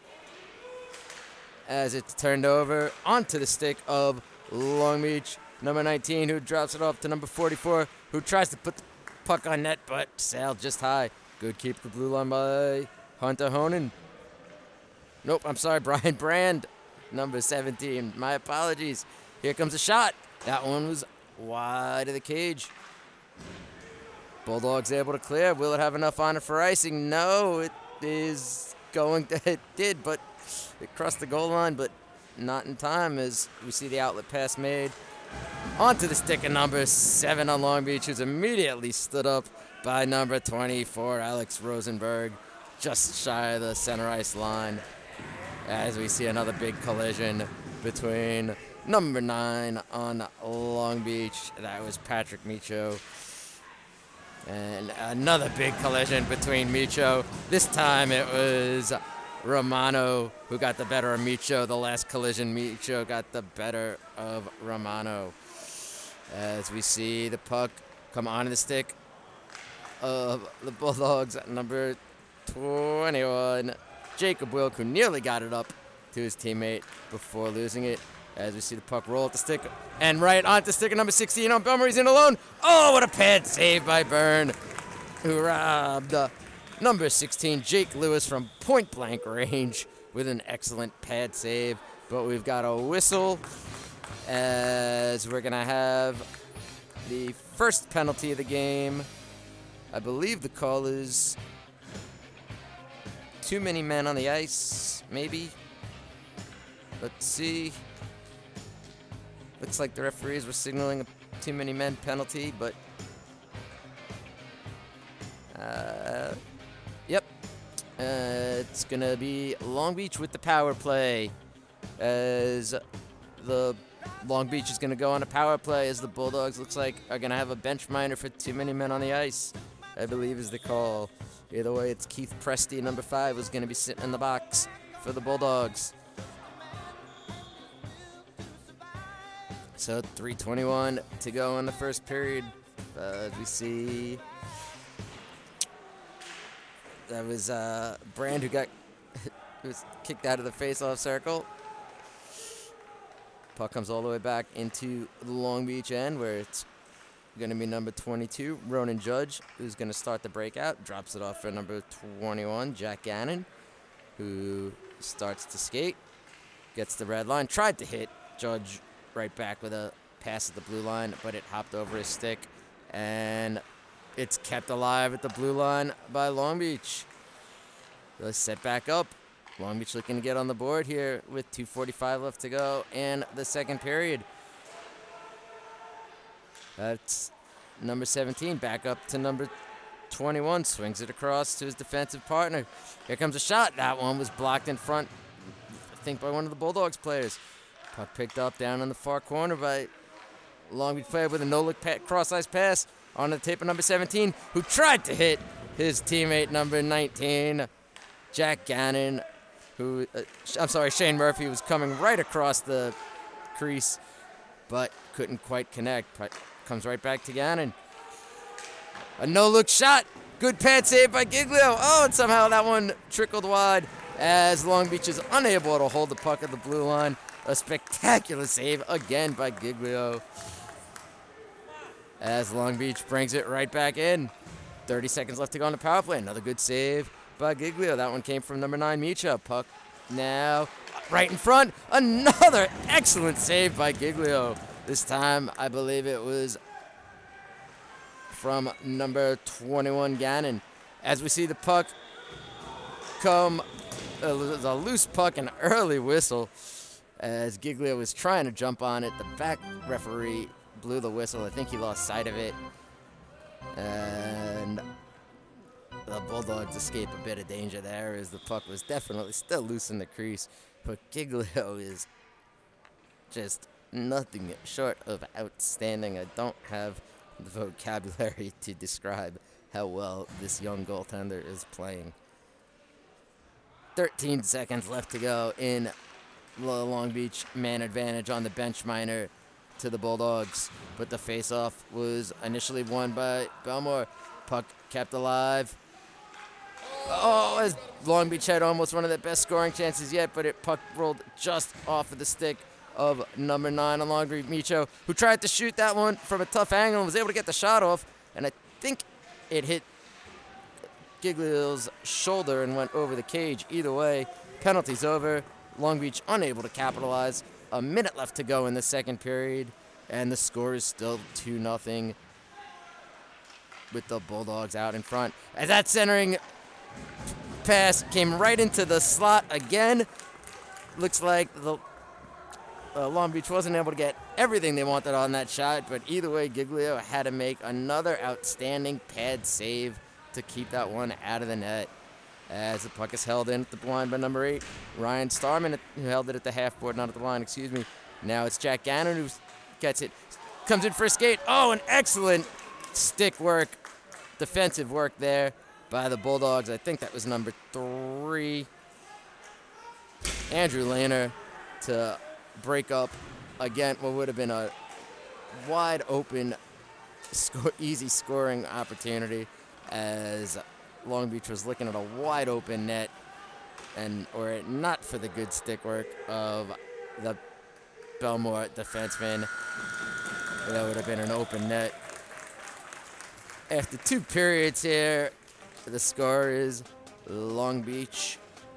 as it's turned over onto the stick of Long Beach, number 19, who drops it off to number 44, who tries to put the puck on net, but sailed just high. Good keep the blue line by Hunter Honan. Nope, I'm sorry, Brian Brand, number 17. My apologies. Here comes a shot. That one was wide of the cage. Bulldogs able to clear. Will it have enough on it for icing? No, it is going to, it did, but it crossed the goal line, but not in time, as we see the outlet pass made onto the stick of number 7 on Long Beach, who's immediately stood up by number 24, Alex Rosenberg, just shy of the center ice line, as we see another big collision between number 9 on Long Beach. That was Patrick Micho. And another big collision between Micho. This time it was Romano who got the better of Micho. The last collision, Micho got the better of Romano. As we see the puck come onto the stick of the Bulldogs, number 21, Jacob Wilk, who nearly got it up to his teammate before losing it. As we see the puck roll at the stick and right onto the stick of number 16 on Bellmore. He's in alone. Oh, what a pad save by Byrne, who robbed number 16, Jake Lewis, from point-blank range with an excellent pad save. But we've got a whistle, as we're going to have the first penalty of the game. I believe the call is too many men on the ice, maybe. Let's see. Looks like the referees were signaling a too many men penalty, but yep. It's going to be Long Beach with the power play, as the Long Beach is going to go on a power play, as the Bulldogs looks like are going to have a bench minor for too many men on the ice, I believe is the call. Either way, it's Keith Presti, number 5, who's going to be sitting in the box for the Bulldogs. So 3:21 to go in the first period. We see that was Brand who was kicked out of the face-off circle. Puck comes all the way back into the Long Beach end, where it's going to be number 22, Ronan Judge, who's going to start the breakout. Drops it off for number 21, Jack Gannon, who starts to skate. Gets the red line. Tried to hit Judge right back with a pass at the blue line, but it hopped over his stick, and it's kept alive at the blue line by Long Beach. Let's set back up. Long Beach looking to get on the board here with 2:45 left to go in the second period. That's number 17 back up to number 21. Swings it across to his defensive partner. Here comes a shot. That one was blocked in front, I think, by one of the Bulldogs players. Puck picked up down in the far corner by Long Beach player with a no-look cross-ice pass on the tape of number 17, who tried to hit his teammate number 19, Jack Gannon, who, Shane Murphy, was coming right across the crease, but couldn't quite connect. Comes right back to Gannon. A no-look shot. Good pad save by Giglio. Oh, and somehow that one trickled wide, as Long Beach is unable to hold the puck at the blue line. A spectacular save again by Giglio, as Long Beach brings it right back in. 30 seconds left to go on the power play. Another good save by Giglio. That one came from number 9, Micha. Puck now right in front. Another excellent save by Giglio. This time, I believe it was from number 21, Gannon. As we see the puck come, a loose puck, an early whistle, as Giglio was trying to jump on it. The back referee blew the whistle. I think he lost sight of it. And the Bulldogs escape a bit of danger there as the puck was definitely still loose in the crease. But Giglio is just nothing short of outstanding. I don't have the vocabulary to describe how well this young goaltender is playing. 13 seconds left to go in Long Beach. Man advantage on the bench minor to the Bulldogs, but the faceoff was initially won by Bellmore. Puck kept alive. Oh, as Long Beach had almost one of their best scoring chances yet, but puck rolled just off of the stick of number 9 on Long Beach, who tried to shoot that one from a tough angle and was able to get the shot off, and I think it hit Giglio's shoulder and went over the cage. Either way, penalty's over. Long Beach unable to capitalize. A minute left to go in the second period, and the score is still 2-0 with the Bulldogs out in front. As that centering pass came right into the slot again. Looks like the Long Beach wasn't able to get everything they wanted on that shot, but either way, Giglio had to make another outstanding pad save to keep that one out of the net. As the puck is held in at the line by number 8, Ryan Starman, who held it at the half board, not at the line, excuse me. Now it's Jack Gannon who gets it, comes in for a skate. Oh, an excellent stick work, defensive work there by the Bulldogs. I think that was number 3, Andrew Lehner, to break up again what would have been a wide open, easy scoring opportunity, as Long Beach was looking at a wide open net, and or not for the good stick work of the Bellmore defenseman. That would have been an open net. After 2 periods here, the score is Long Beach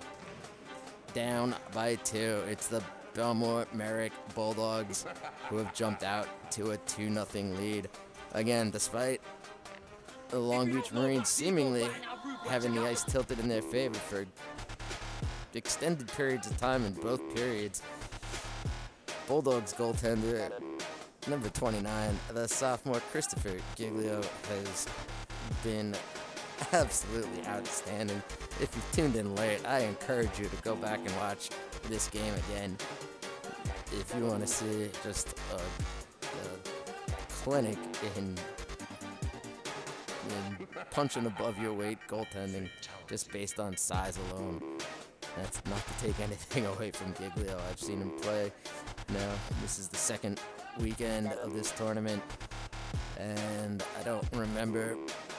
down by 2. It's the Bellmore-Merrick Bulldogs who have jumped out to a 2-0 lead. Again, despite the Long Beach Marines seemingly having the ice tilted in their favor for extended periods of time in both periods, Bulldogs goaltender number 29, the sophomore Christopher Giglio, has been absolutely outstanding. If you've tuned in late, I encourage you to go back and watch this game again if you want to see just a clinic in punching above your weight goaltending just based on size alone. That's not to take anything away from Giglio. I've seen him play now. This is the second weekend of this tournament, and I don't remember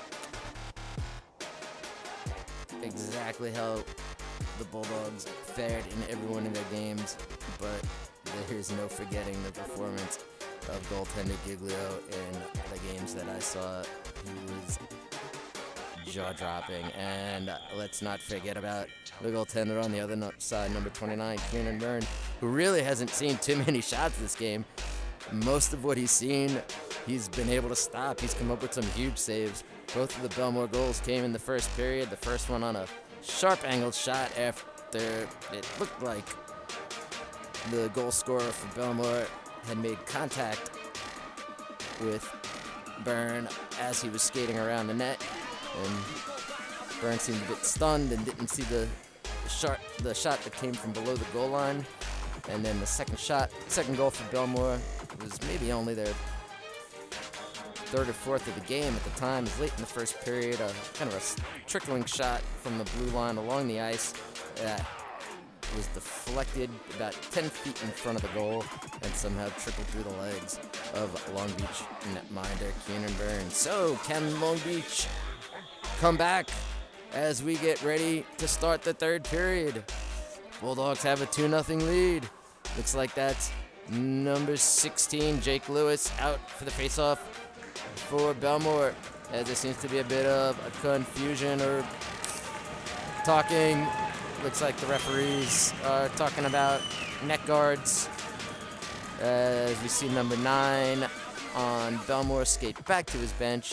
exactly how the Bulldogs fared in every one of their games, but there's no forgetting the performance of goaltender Giglio in the games that I saw. He was jaw-dropping. And let's not forget about the goaltender on the other side, number 29, Keenan Byrne, who really hasn't seen too many shots this game. Most of what he's seen, he's been able to stop. He's come up with some huge saves. Both of the Bellmore goals came in the first period. The first one on a sharp angled shot after it looked like the goal scorer for Bellmore had made contact with Byrne as he was skating around the net, and Byrne seemed a bit stunned and didn't see the shot that came from below the goal line. And then the second goal for Bellmore was maybe only their third or fourth of the game at the time. It was late in the first period, kind of a trickling shot from the blue line along the ice that was deflected about 10 feet in front of the goal and somehow trickled through the legs of Long Beach netminder Keenan Byrne. So can Long Beach come back as we get ready to start the third period? Bulldogs have a 2-0 lead. Looks like that's number 16, Jake Lewis, out for the faceoff for Bellmore, as there seems to be a bit of a confusion or talking. Looks like the referees are talking about neck guards, as we see number 9 on Bellmore skate back to his bench.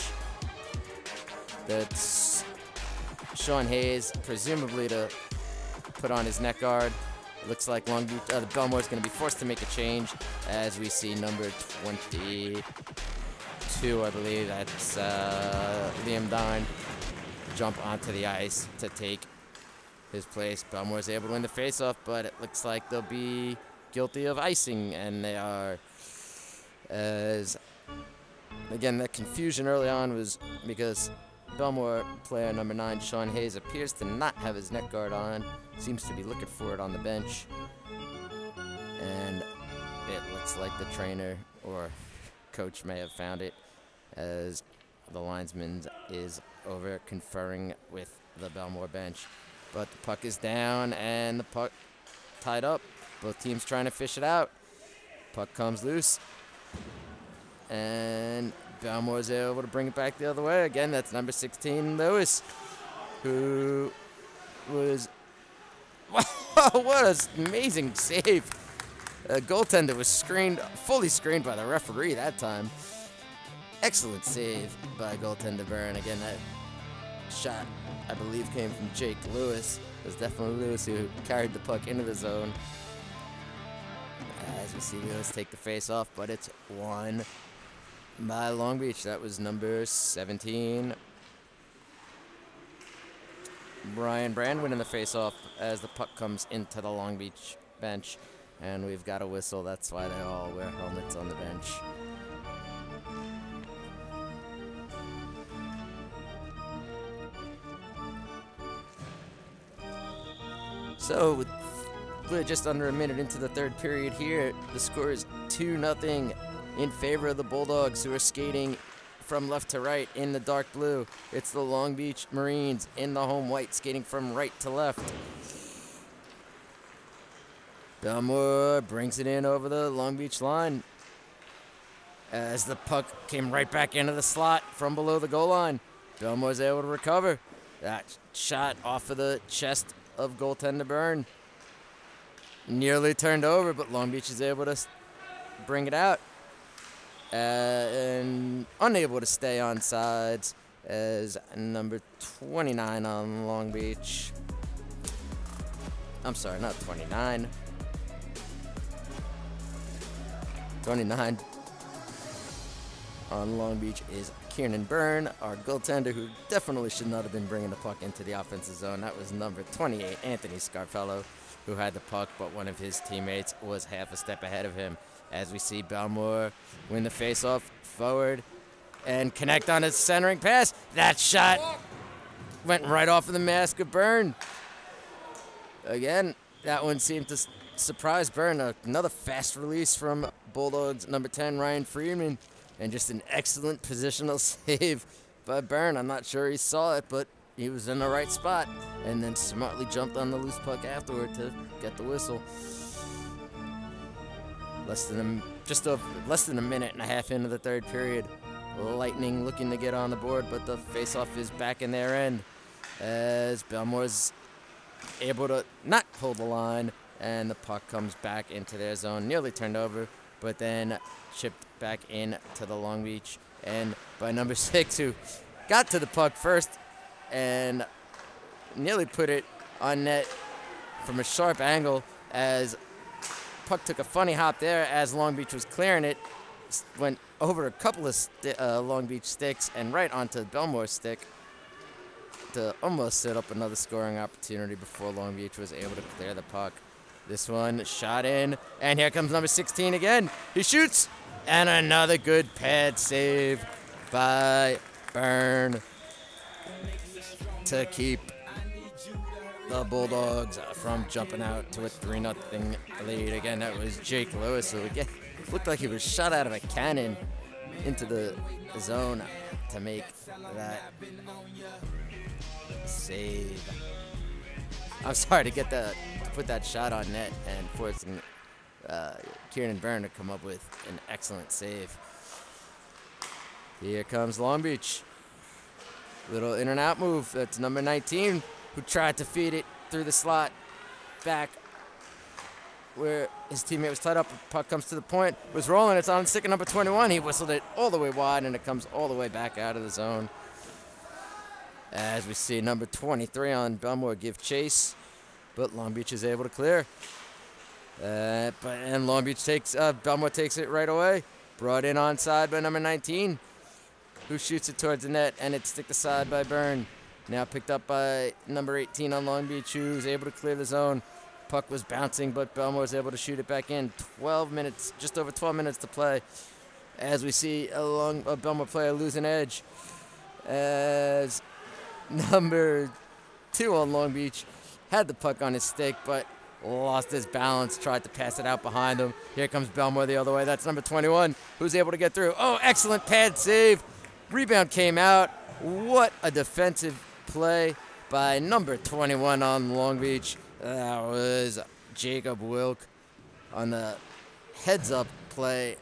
That's Sean Hayes, presumably to put on his neck guard. Looks like Long Beach, the Bellmore's going to be forced to make a change, as we see number 22, I believe, that's Liam Dine, jump onto the ice to take his place. Bellmore's able to win the faceoff, but it looks like they'll be guilty of icing, and they are. As again, that confusion early on was because Bellmore player number 9, Sean Hayes, appears to not have his neck guard on. Seems to be looking for it on the bench. And it looks like the trainer or coach may have found it, as the linesman is over conferring with the Bellmore bench. But the puck is down and the puck tied up. Both teams trying to fish it out. Puck comes loose. And Bellmore's able to bring it back the other way. Again, that's number 16, Lewis, who was... what an amazing save. A goaltender was fully screened by the referee that time. Excellent save by goaltender Byrne. Again, that shot, I believe, came from Jake Lewis. It was definitely Lewis who carried the puck into the zone. As we see Lewis take the face off, but it's won by Long Beach. That was number 17, Brian Brand, winning the face-off as the puck comes into the Long Beach bench. And we've got a whistle. That's why they all wear helmets on the bench. So we're just under a minute into the third period here. The score is 2-0 in favor of the Bulldogs, who are skating from left to right in the dark blue. It's the Long Beach Marines in the home white, skating from right to left. Bellmore brings it in over the Long Beach line as the puck came right back into the slot from below the goal line. Bellmore's able to recover. That shot off of the chest of goaltender Byrne. Nearly turned over, but Long Beach is able to bring it out. And unable to stay on sides as number 29 on Long Beach. I'm sorry, not 29. 29 on Long Beach is Kieran Byrne, our goaltender, who definitely should not have been bringing the puck into the offensive zone. That was number 28, Anthony Scarfello, who had the puck, but one of his teammates was half a step ahead of him. As we see Bellmore win the faceoff forward and connect on his centering pass. That shot went right off of the mask of Byrne. Again, that one seemed to surprise Byrne. Another fast release from Bulldogs number 10, Ryan Freeman, and just an excellent positional save by Byrne. I'm not sure he saw it, but he was in the right spot and then smartly jumped on the loose puck afterward to get the whistle. Less than a minute and a half into the third period. Lightning looking to get on the board, but the faceoff is back in their end as Bellmore's able to not pull the line, and the puck comes back into their zone. Nearly turned over, but then chipped back in to the Long Beach and by number 6, who got to the puck first and nearly put it on net from a sharp angle, as puck took a funny hop there as Long Beach was clearing it, went over a couple of Long Beach sticks and right onto Bellmore's stick to almost set up another scoring opportunity before Long Beach was able to clear the puck. This one shot in, and here comes number 16 again. He shoots, and another good pad save by Byrne to keep the Bulldogs from jumping out to a 3-0 lead. Again, that was Jake Lewis, who again looked like he was shot out of a cannon into the zone to make that save. I'm sorry, to put that shot on net and forcing Kieran Byrne to come up with an excellent save. Here comes Long Beach. Little in and out move. That's number 19, who tried to feed it through the slot back where his teammate was tied up. The puck comes to the point, was rolling. It's on stick number 21. He whistled it all the way wide, and it comes all the way back out of the zone. As we see number 23 on Bellmore give chase, but Long Beach is able to clear. And Long Beach Bellmore takes it right away. Brought in onside by number 19, who shoots it towards the net, and it's stick aside by Byrne. Now picked up by number 18 on Long Beach, who's able to clear the zone. Puck was bouncing, but Bellmore was able to shoot it back in. 12 minutes, just over 12 minutes to play. As we see a Bellmore player lose an edge. As number 2 on Long Beach had the puck on his stick, but lost his balance, tried to pass it out behind him. Here comes Bellmore the other way. That's number 21, who's able to get through. Oh, excellent pad save. Rebound came out. What a defensive play by number 21 on Long Beach. That was Jacob Wilk on the heads-up play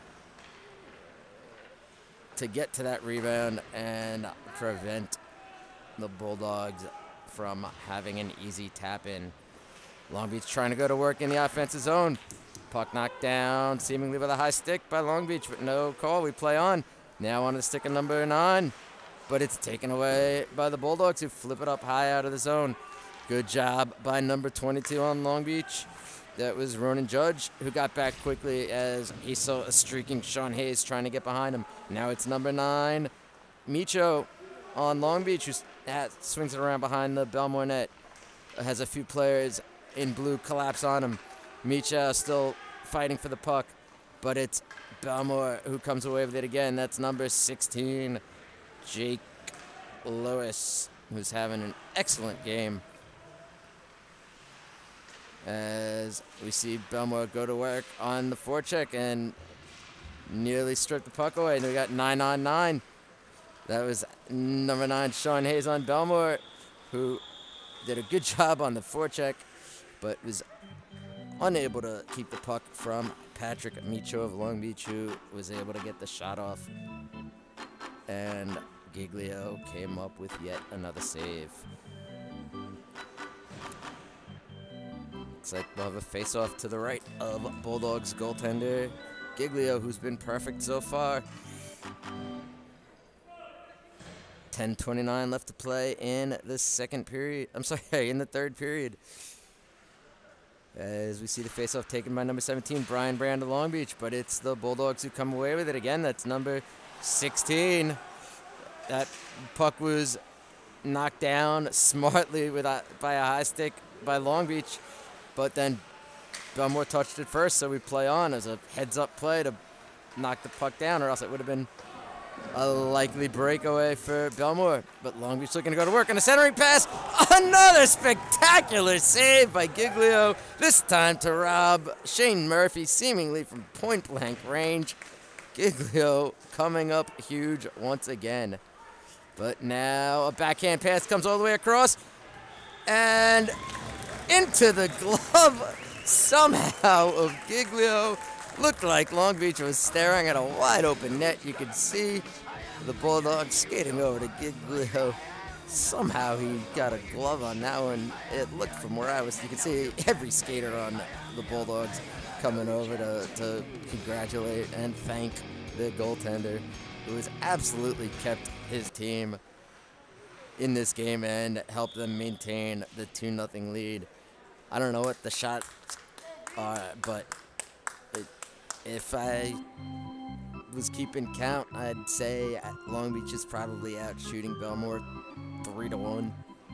to get to that rebound and prevent the Bulldogs from having an easy tap-in. Long Beach trying to go to work in the offensive zone. Puck knocked down, seemingly with a high stick by Long Beach, but no call. We play on. Now on the stick of number 9, but it's taken away by the Bulldogs, who flip it up high out of the zone. Good job by number 22 on Long Beach. That was Ronan Judge, who got back quickly as he saw a streaking Sean Hayes trying to get behind him. Now it's number 9, Micho on Long Beach, who swings it around behind the Bellmore net. Has a few players in blue collapse on him. Micho still fighting for the puck, but it's Bellmore who comes away with it again. That's number 16, Jake Lewis, who's having an excellent game. As we see Bellmore go to work on the forecheck and nearly strip the puck away. And we got 9 on 9. That was number 9, Sean Hayes on Bellmore, who did a good job on the forecheck, but was unable to keep the puck from Patrick Micho of Long Beach, who was able to get the shot off. And Giglio came up with yet another save. Looks like we'll have a face-off to the right of Bulldogs goaltender Giglio, who's been perfect so far. 10:29 left to play in the second period. I'm sorry, in the third period. As we see the face-off taken by number 17, Brian Brand of Long Beach, but it's the Bulldogs who come away with it again. That's number 16. That puck was knocked down smartly by a high stick by Long Beach, but then Bellmore touched it first, so we play on as a heads-up play to knock the puck down, or else it would have been a likely breakaway for Bellmore. But Long Beach looking to go to work on a centering pass. Another spectacular save by Giglio, this time to rob Shane Murphy, seemingly from point-blank range. Giglio coming up huge once again. But now a backhand pass comes all the way across and into the glove somehow of Giglio. Looked like Long Beach was staring at a wide open net. You could see the Bulldogs skating over to Giglio. Somehow he got a glove on that one. It looked from where I was, you could see every skater on the Bulldogs coming over to congratulate and thank the goaltender, who has absolutely kept his team in this game and helped them maintain the 2-0 lead. I don't know what the shots are, but if I was keeping count, I'd say Long Beach is probably out shooting Bellmore 3-1,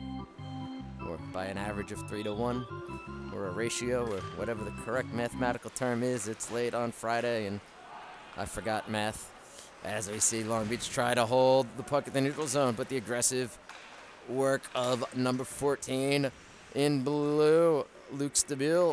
or by an average of 3-1, or a ratio, or whatever the correct mathematical term is. It's late on Friday, and I forgot math. As we see Long Beach try to hold the puck at the neutral zone, but the aggressive work of number 14 in blue, Luke Stabile,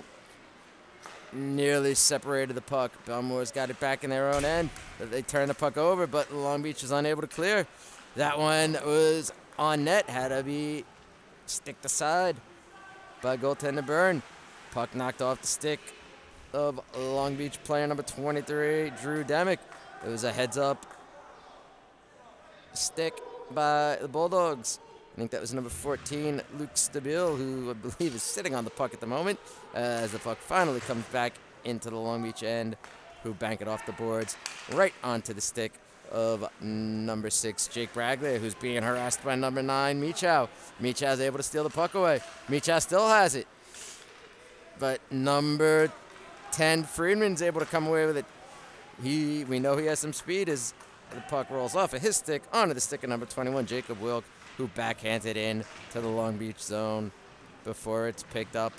nearly separated the puck. Bellmore's got it back in their own end. They turn the puck over, but Long Beach is unable to clear. That one was on net, had to be sticked aside by goaltender Byrne. Puck knocked off the stick of Long Beach player number 23, Drew Demick. It was a heads-up stick by the Bulldogs. I think that was number 14, Luke Stabile, who I believe is sitting on the puck at the moment, as the puck finally comes back into the Long Beach end, who bank it off the boards right onto the stick of number 6, Jake Braglia, who's being harassed by number 9, Micho. Micho's able to steal the puck away. Micho still has it, but number 10, Friedman's able to come away with it. We know he has some speed as the puck rolls off of his stick onto the stick of number 21, Jacob Wilk, who backhanded in to the Long Beach zone before it's picked up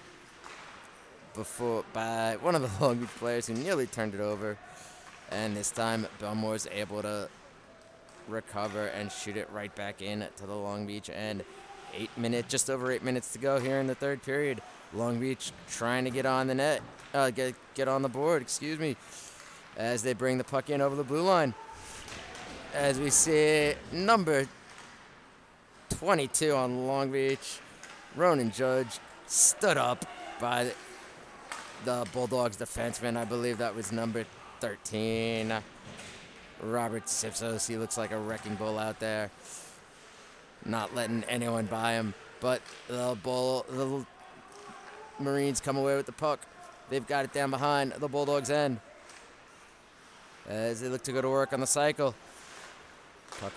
by one of the Long Beach players who nearly turned it over. And this time, Bellmore's able to recover and shoot it right back in to the Long Beach. And just over 8 minutes to go here in the third period. Long Beach trying to get on the net, get on the board, excuse me, as they bring the puck in over the blue line. As we see number 22 on Long Beach, Ronan Judge, stood up by the Bulldogs defenseman. I believe that was number 13, Robert Sipsos. He looks like a wrecking bull out there, not letting anyone by him. But the Marines come away with the puck. They've got it down behind the Bulldogs' end as they look to go to work on the cycle. Puck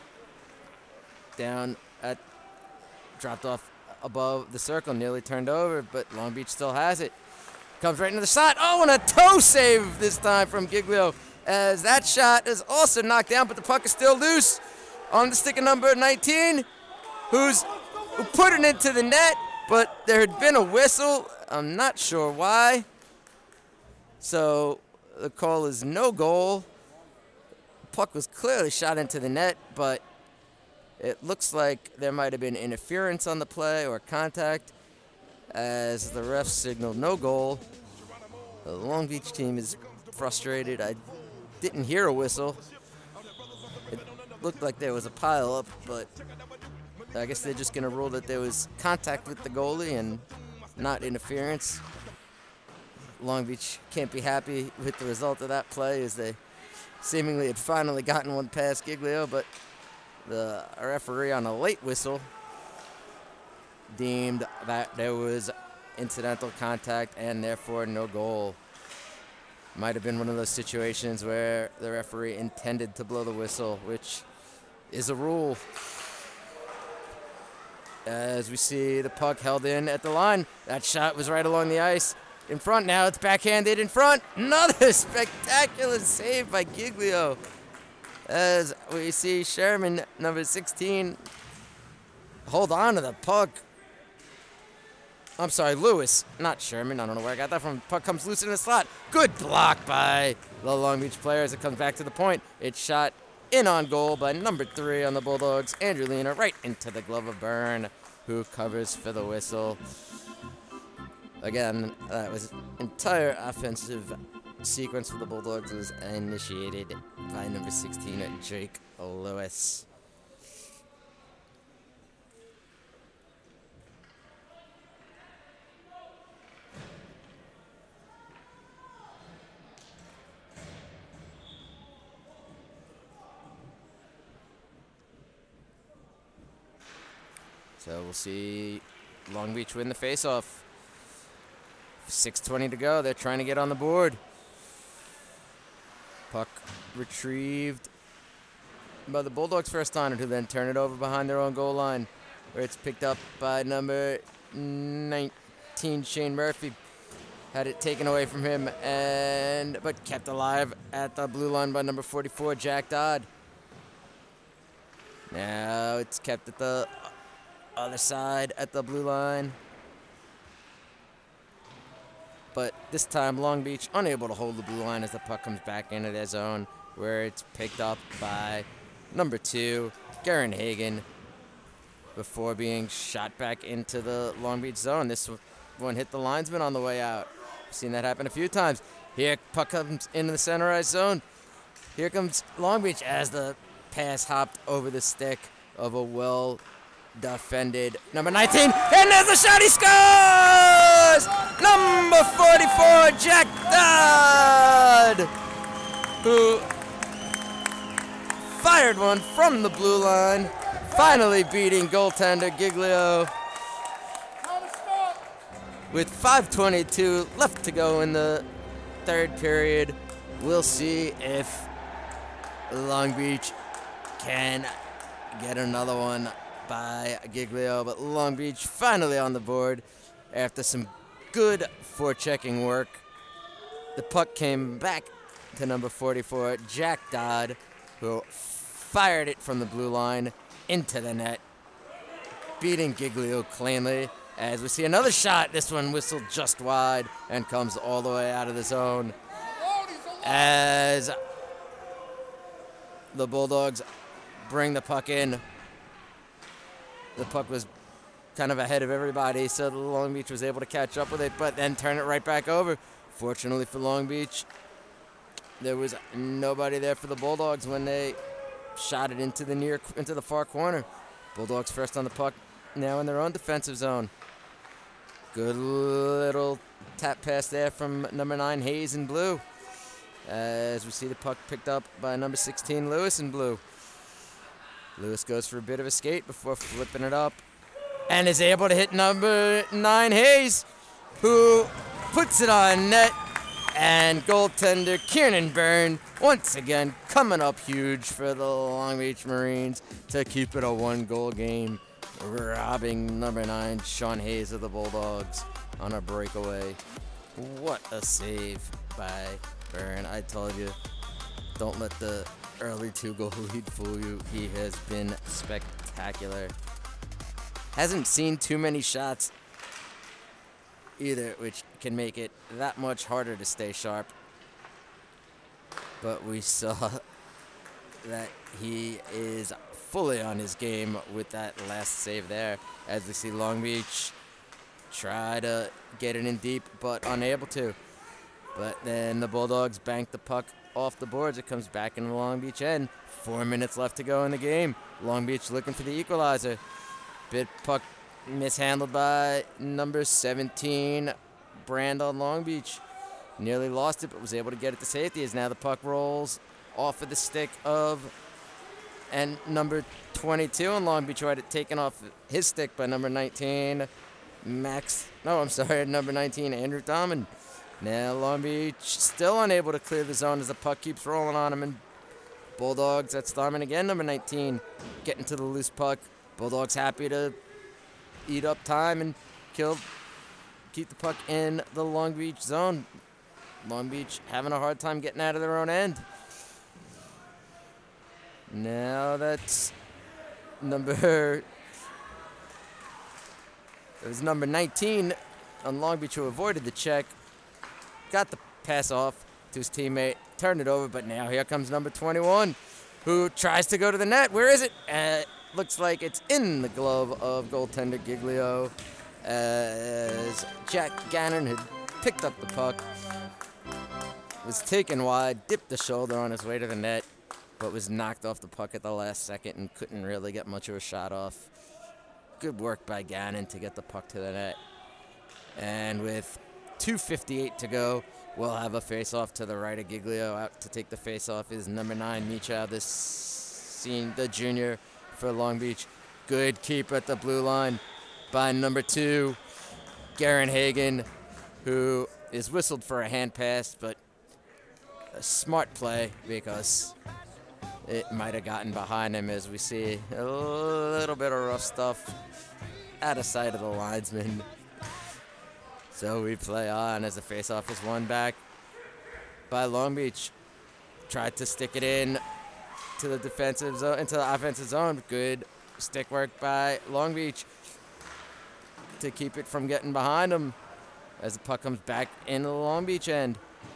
down dropped off above the circle, nearly turned over, but Long Beach still has it. Comes right into the shot. Oh, and a toe save this time from Giglio, as that shot is also knocked down, but the puck is still loose on the stick of number 19, who put it into the net, but there had been a whistle. I'm not sure why. So the call is no goal. The puck was clearly shot into the net, but it looks like there might have been interference on the play or contact, as the refs signaled no goal. The Long Beach team is frustrated. I didn't hear a whistle. It looked like there was a pile up, but I guess they're just going to rule that there was contact with the goalie and not interference. Long Beach can't be happy with the result of that play, as they seemingly had finally gotten one past Giglio, but the referee on a late whistle deemed that there was incidental contact and therefore no goal. Might have been one of those situations where the referee intended to blow the whistle, which is a rule. As we see the puck held in at the line. That shot was right along the ice. In front now, it's backhanded in front. Another spectacular save by Giglio. As we see Sherman, number 16, hold on to the puck. I'm sorry, Lewis, not Sherman. I don't know where I got that from. Puck comes loose in the slot. Good block by the Long Beach player as it comes back to the point. It's shot in on goal by number 3 on the Bulldogs, Andrew Lena, right into the glove of Byrne, who covers for the whistle. Again, that was entire offensive sequence for the Bulldogs was initiated by number 16, Jake Lewis. So we'll see Long Beach win the faceoff. 6:20 to go. They're trying to get on the board. Puck retrieved by the Bulldogs first time, who then turn it over behind their own goal line, where it's picked up by number 19, Shane Murphy. Had it taken away from him, but kept alive at the blue line by number 44, Jack Dodd. Now it's kept at the other side at the blue line. But this time, Long Beach unable to hold the blue line as the puck comes back into their zone, where it's picked up by number 2, Garen Hagen, before being shot back into the Long Beach zone. This one hit the linesman on the way out. We've seen that happen a few times. Here, puck comes into the center ice zone. Here comes Long Beach as the pass hopped over the stick of a well-defended number 19. And there's a shot, he scores! Number 44, Jack Dodd, who fired one from the blue line, finally beating goaltender Giglio. With 5:22 left to go in the third period, we'll see if Long Beach can get another one by Giglio, but Long Beach finally on the board after some good forechecking work. The puck came back to number 44, Jack Dodd, who fired it from the blue line into the net, beating Giglio cleanly. As we see another shot, this one whistled just wide and comes all the way out of the zone. As the Bulldogs bring the puck in. The puck was kind of ahead of everybody, so the Long Beach was able to catch up with it, but then turn it right back over. Fortunately for Long Beach, there was nobody there for the Bulldogs when they shot it into the far corner. Bulldogs first on the puck, now in their own defensive zone. Good little tap pass there from number 9, Hayes in blue. As we see the puck picked up by number 16, Lewis in blue. Lewis goes for a bit of a skate before flipping it up and is able to hit number 9, Hayes, who puts it on net. And goaltender Kieran Byrne once again coming up huge for the Long Beach Marines to keep it a 1-goal game, robbing number 9, Sean Hayes of the Bulldogs on a breakaway. What a save by Byrne. I told you, don't let the early 2-goal lead fool you. He has been spectacular. Hasn't seen too many shots either, which can make it that much harder to stay sharp. But we saw that he is fully on his game with that last save there, as we see Long Beach try to get it in deep, but unable to. But then the Bulldogs bank the puck off the boards. It comes back in the Long Beach end. 4 minutes left to go in the game. Long Beach looking for the equalizer. Bit puck mishandled by number 17, Brand on Long Beach. Nearly lost it, but was able to get it to safety, as now the puck rolls off of the stick of and number 22 on Long Beach, tried it taken off his stick by number 19, number 19, Andrew Thomond. Now Long Beach still unable to clear the zone as the puck keeps rolling on him, and Bulldogs, that's Thomond again, number 19, getting to the loose puck. Bulldogs happy to eat up time and keep the puck in the Long Beach zone. Long Beach having a hard time getting out of their own end. Now that's number 19 on Long Beach, who avoided the check. Got the pass off to his teammate, turned it over, but now here comes number 21, who tries to go to the net. Where is it? Looks like it's in the glove of goaltender Giglio, as Jack Gannon had picked up the puck, was taken wide, dipped the shoulder on his way to the net, but was knocked off the puck at the last second and couldn't really get much of a shot off. Good work by Gannon to get the puck to the net. And with 2:58 to go, we'll have a face-off to the right of Giglio. Out to take the face-off is number 9, Micha, the junior for Long Beach. Good keep at the blue line by number 2, Garen Hagen, who is whistled for a hand pass, but a smart play because it might have gotten behind him, as we see a little bit of rough stuff out of sight of the linesman. So we play on as the faceoff is won back by Long Beach. Tried to stick it in to the defensive zone, into the offensive zone. Good stick work by Long Beach to keep it from getting behind them as the puck comes back into the Long Beach end.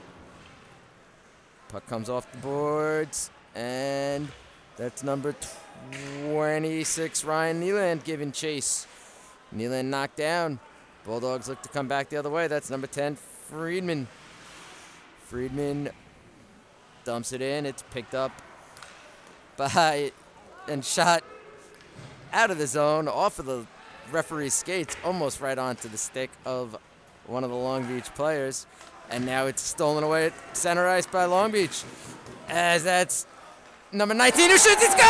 Puck comes off the boards, and that's number 26, Ryan Nealand, giving chase. Nealand knocked down. Bulldogs look to come back the other way. That's number 10, Friedman. Friedman dumps it in. It's picked up by and shot out of the zone, off of the referee's skates, almost right onto the stick of one of the Long Beach players. And now it's stolen away at center ice by Long Beach, as that's number 19 who shoots. He scores!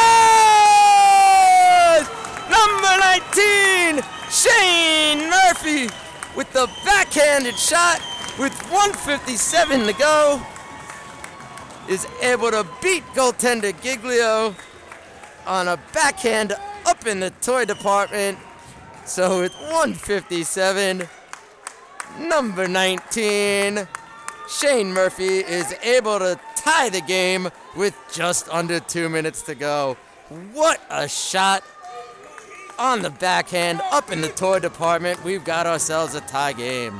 Number 19, Shane Murphy, with the backhanded shot with 1:57 to go, is able to beat goaltender Giglio on a backhand up in the toy department. So with 1:57, number 19, Shane Murphy, is able to tie the game with just under 2 minutes to go. What a shot on the backhand, up in the tour department. We've got ourselves a tie game.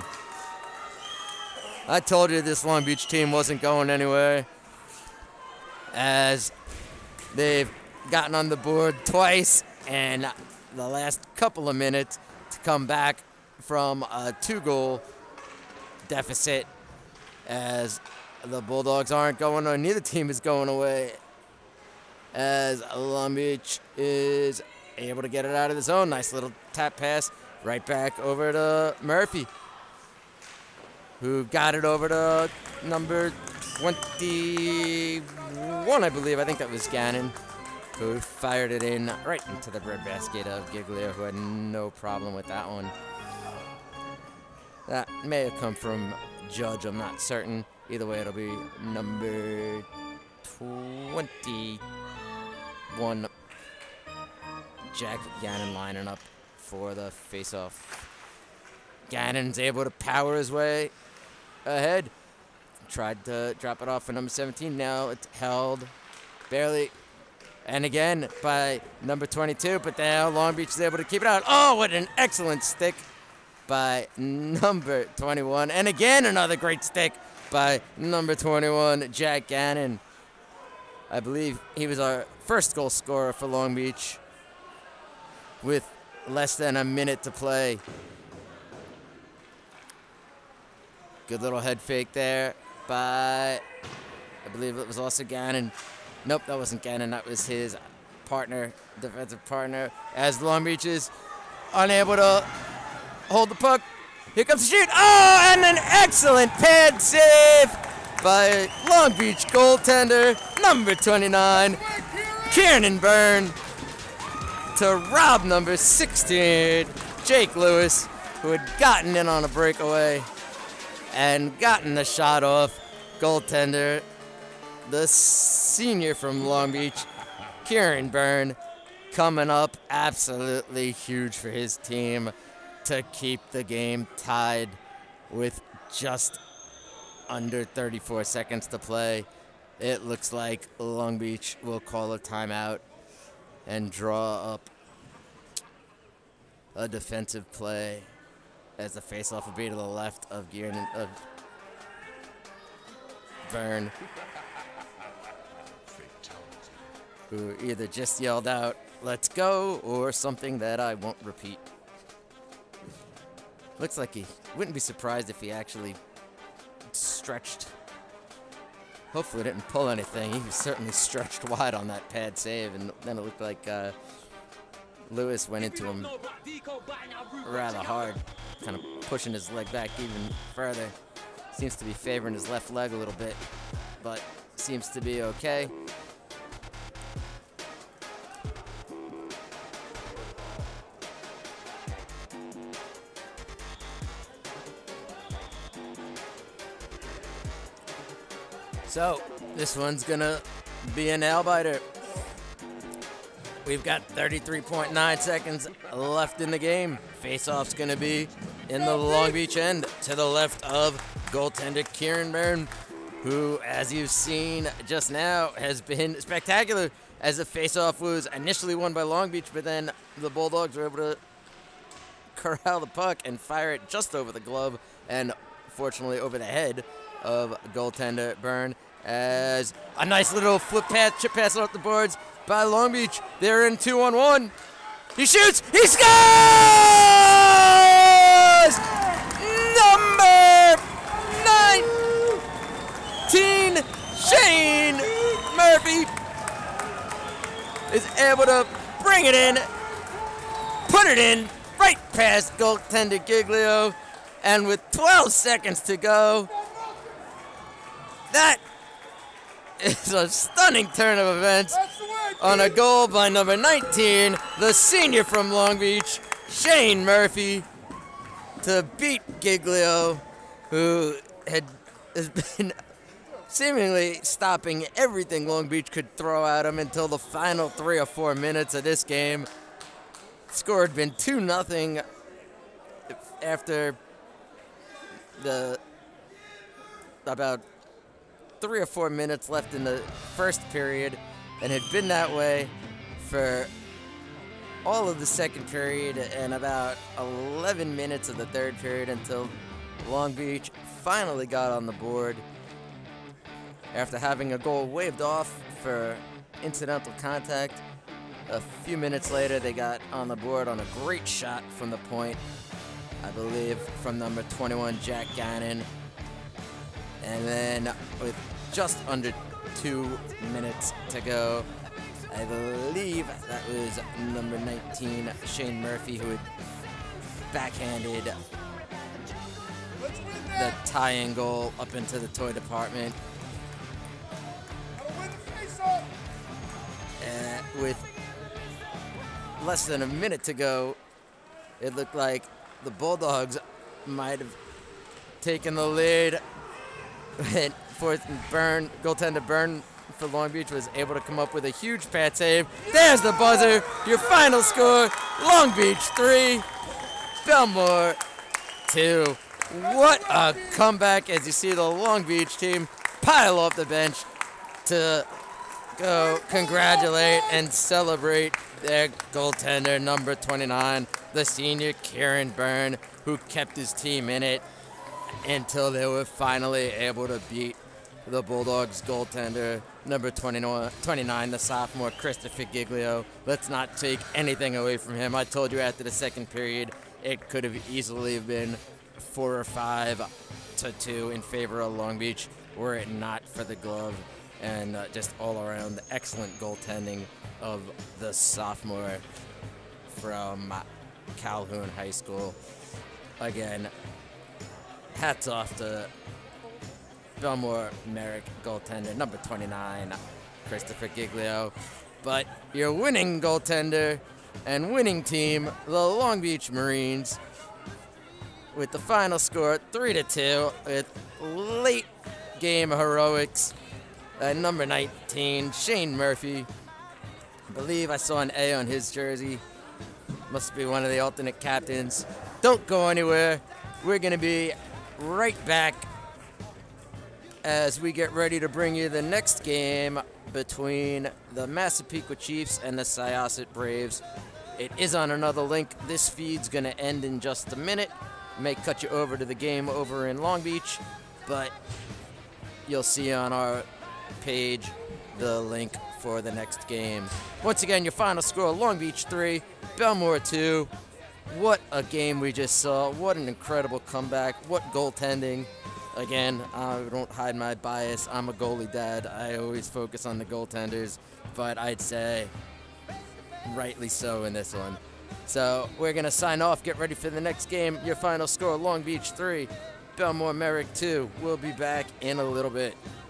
I told you this Long Beach team wasn't going anywhere, as they've gotten on the board twice in the last couple of minutes to come back from a 2-goal deficit, as the Bulldogs aren't going, or neither team is going away, as Long Beach is able to get it out of the zone. Nice little tap pass right back over to Murphy, who got it over to number 21, I believe. I think that was Gannon, who fired it in right into the breadbasket of Giglio, who had no problem with that one. That may have come from Judge, I'm not certain. Either way, it'll be number 21, Jack Gannon, lining up for the face-off. Gannon's able to power his way ahead. Tried to drop it off for number 17. Now it's held barely, and again by number 22, but now Long Beach is able to keep it out. Oh, what an excellent stick by number 21. And again, another great stick by number 21, Jack Gannon. I believe he was our first goal scorer for Long Beach with less than a minute to play. Good little head fake there by, I believe it was also Gannon. Nope, that wasn't Gannon. That was his partner, defensive partner, as Long Beach is unable to hold the puck. Here comes the shoot. Oh, and an excellent pad save by Long Beach goaltender, number 29, Kieran Byrne, to rob number 16, Jake Lewis, who had gotten in on a breakaway and gotten the shot off. Goaltender, the senior from Long Beach, Kieran Byrne, coming up absolutely huge for his team to keep the game tied with just under 34 seconds to play. It looks like Long Beach will call a timeout and draw up a defensive play, as the faceoff will be to the left of Byrne, who either just yelled out, "Let's go," or something that I won't repeat. Looks like he wouldn't be surprised if he actually stretched. Hopefully didn't pull anything. He was certainly stretched wide on that pad save, and then it looked like Lewis went into him rather hard, kind of pushing his leg back even further. Seems to be favoring his left leg a little bit, but seems to be okay. So, this one's gonna be a nail-biter. We've got 33.9 seconds left in the game. Face-off's gonna be in the Long Beach end, to the left of goaltender Kieran Byrne, who, as you've seen just now, has been spectacular, as the face-off was initially won by Long Beach, but then the Bulldogs were able to corral the puck and fire it just over the glove, and fortunately over the head of goaltender Byrne, as a nice little flip pass, chip pass off the boards by Long Beach. They're in 2-on-1. He shoots. He scores! Number 19, Shane Murphy, is able to bring it in, put it in right past goaltender Giglio, and with 12 seconds to go, that is a stunning turn of events on a goal by number 19, the senior from Long Beach, Shane Murphy, to beat Giglio, who has been seemingly stopping everything Long Beach could throw at him until the final 3 or 4 minutes of this game. The score had been 2-0 after about 3 or 4 minutes left in the first period, and had been that way for all of the second period and about 11 minutes of the third period until Long Beach finally got on the board after having a goal waved off for incidental contact. A few minutes later, they got on the board on a great shot from the point, I believe from number 21, Jack Gannon. And then with just under 2 minutes to go, I believe that was number 19, Shane Murphy, who had backhanded the tie-in goal up into the toy department. With less than a minute to go, it looked like the Bulldogs might have taken the lead. And fourth and Byrne, goaltender Byrne for Long Beach was able to come up with a huge pad save. There's the buzzer. Your final score, Long Beach 3, Bellmore 2. What a comeback as you see the Long Beach team pile off the bench to go congratulate and celebrate their goaltender, number 29, the senior Kieran Byrne, who kept his team in it until they were finally able to beat the Bulldogs goaltender, number 29, the sophomore, Christopher Giglio. Let's not take anything away from him. I told you after the second period, it could have easily been 4 or 5-2 in favor of Long Beach, were it not for the glove and just all around excellent goaltending of the sophomore from Calhoun High School. Again, hats off to Bellmore-Merrick goaltender, number 29, Christopher Giglio. But your winning goaltender and winning team, the Long Beach Marines, with the final score 3-2 with late game heroics. Number 19, Shane Murphy. I believe I saw an A on his jersey. Must be one of the alternate captains. Don't go anywhere. We're going to be right back as we get ready to bring you the next game between the Massapequa Chiefs and the Syosset Braves. It is on another link. This feed's going to end in just a minute. May cut you over to the game over in Long Beach, but you'll see on our page the link for the next game. Once again, your final score, Long Beach 3, Bellmore 2. What a game we just saw. What an incredible comeback. What goaltending. Again, I don't hide my bias. I'm a goalie dad. I always focus on the goaltenders, but I'd say rightly so in this one. So we're going to sign off. Get ready for the next game. Your final score, Long Beach 3, Bellmore-Merrick 2. We'll be back in a little bit.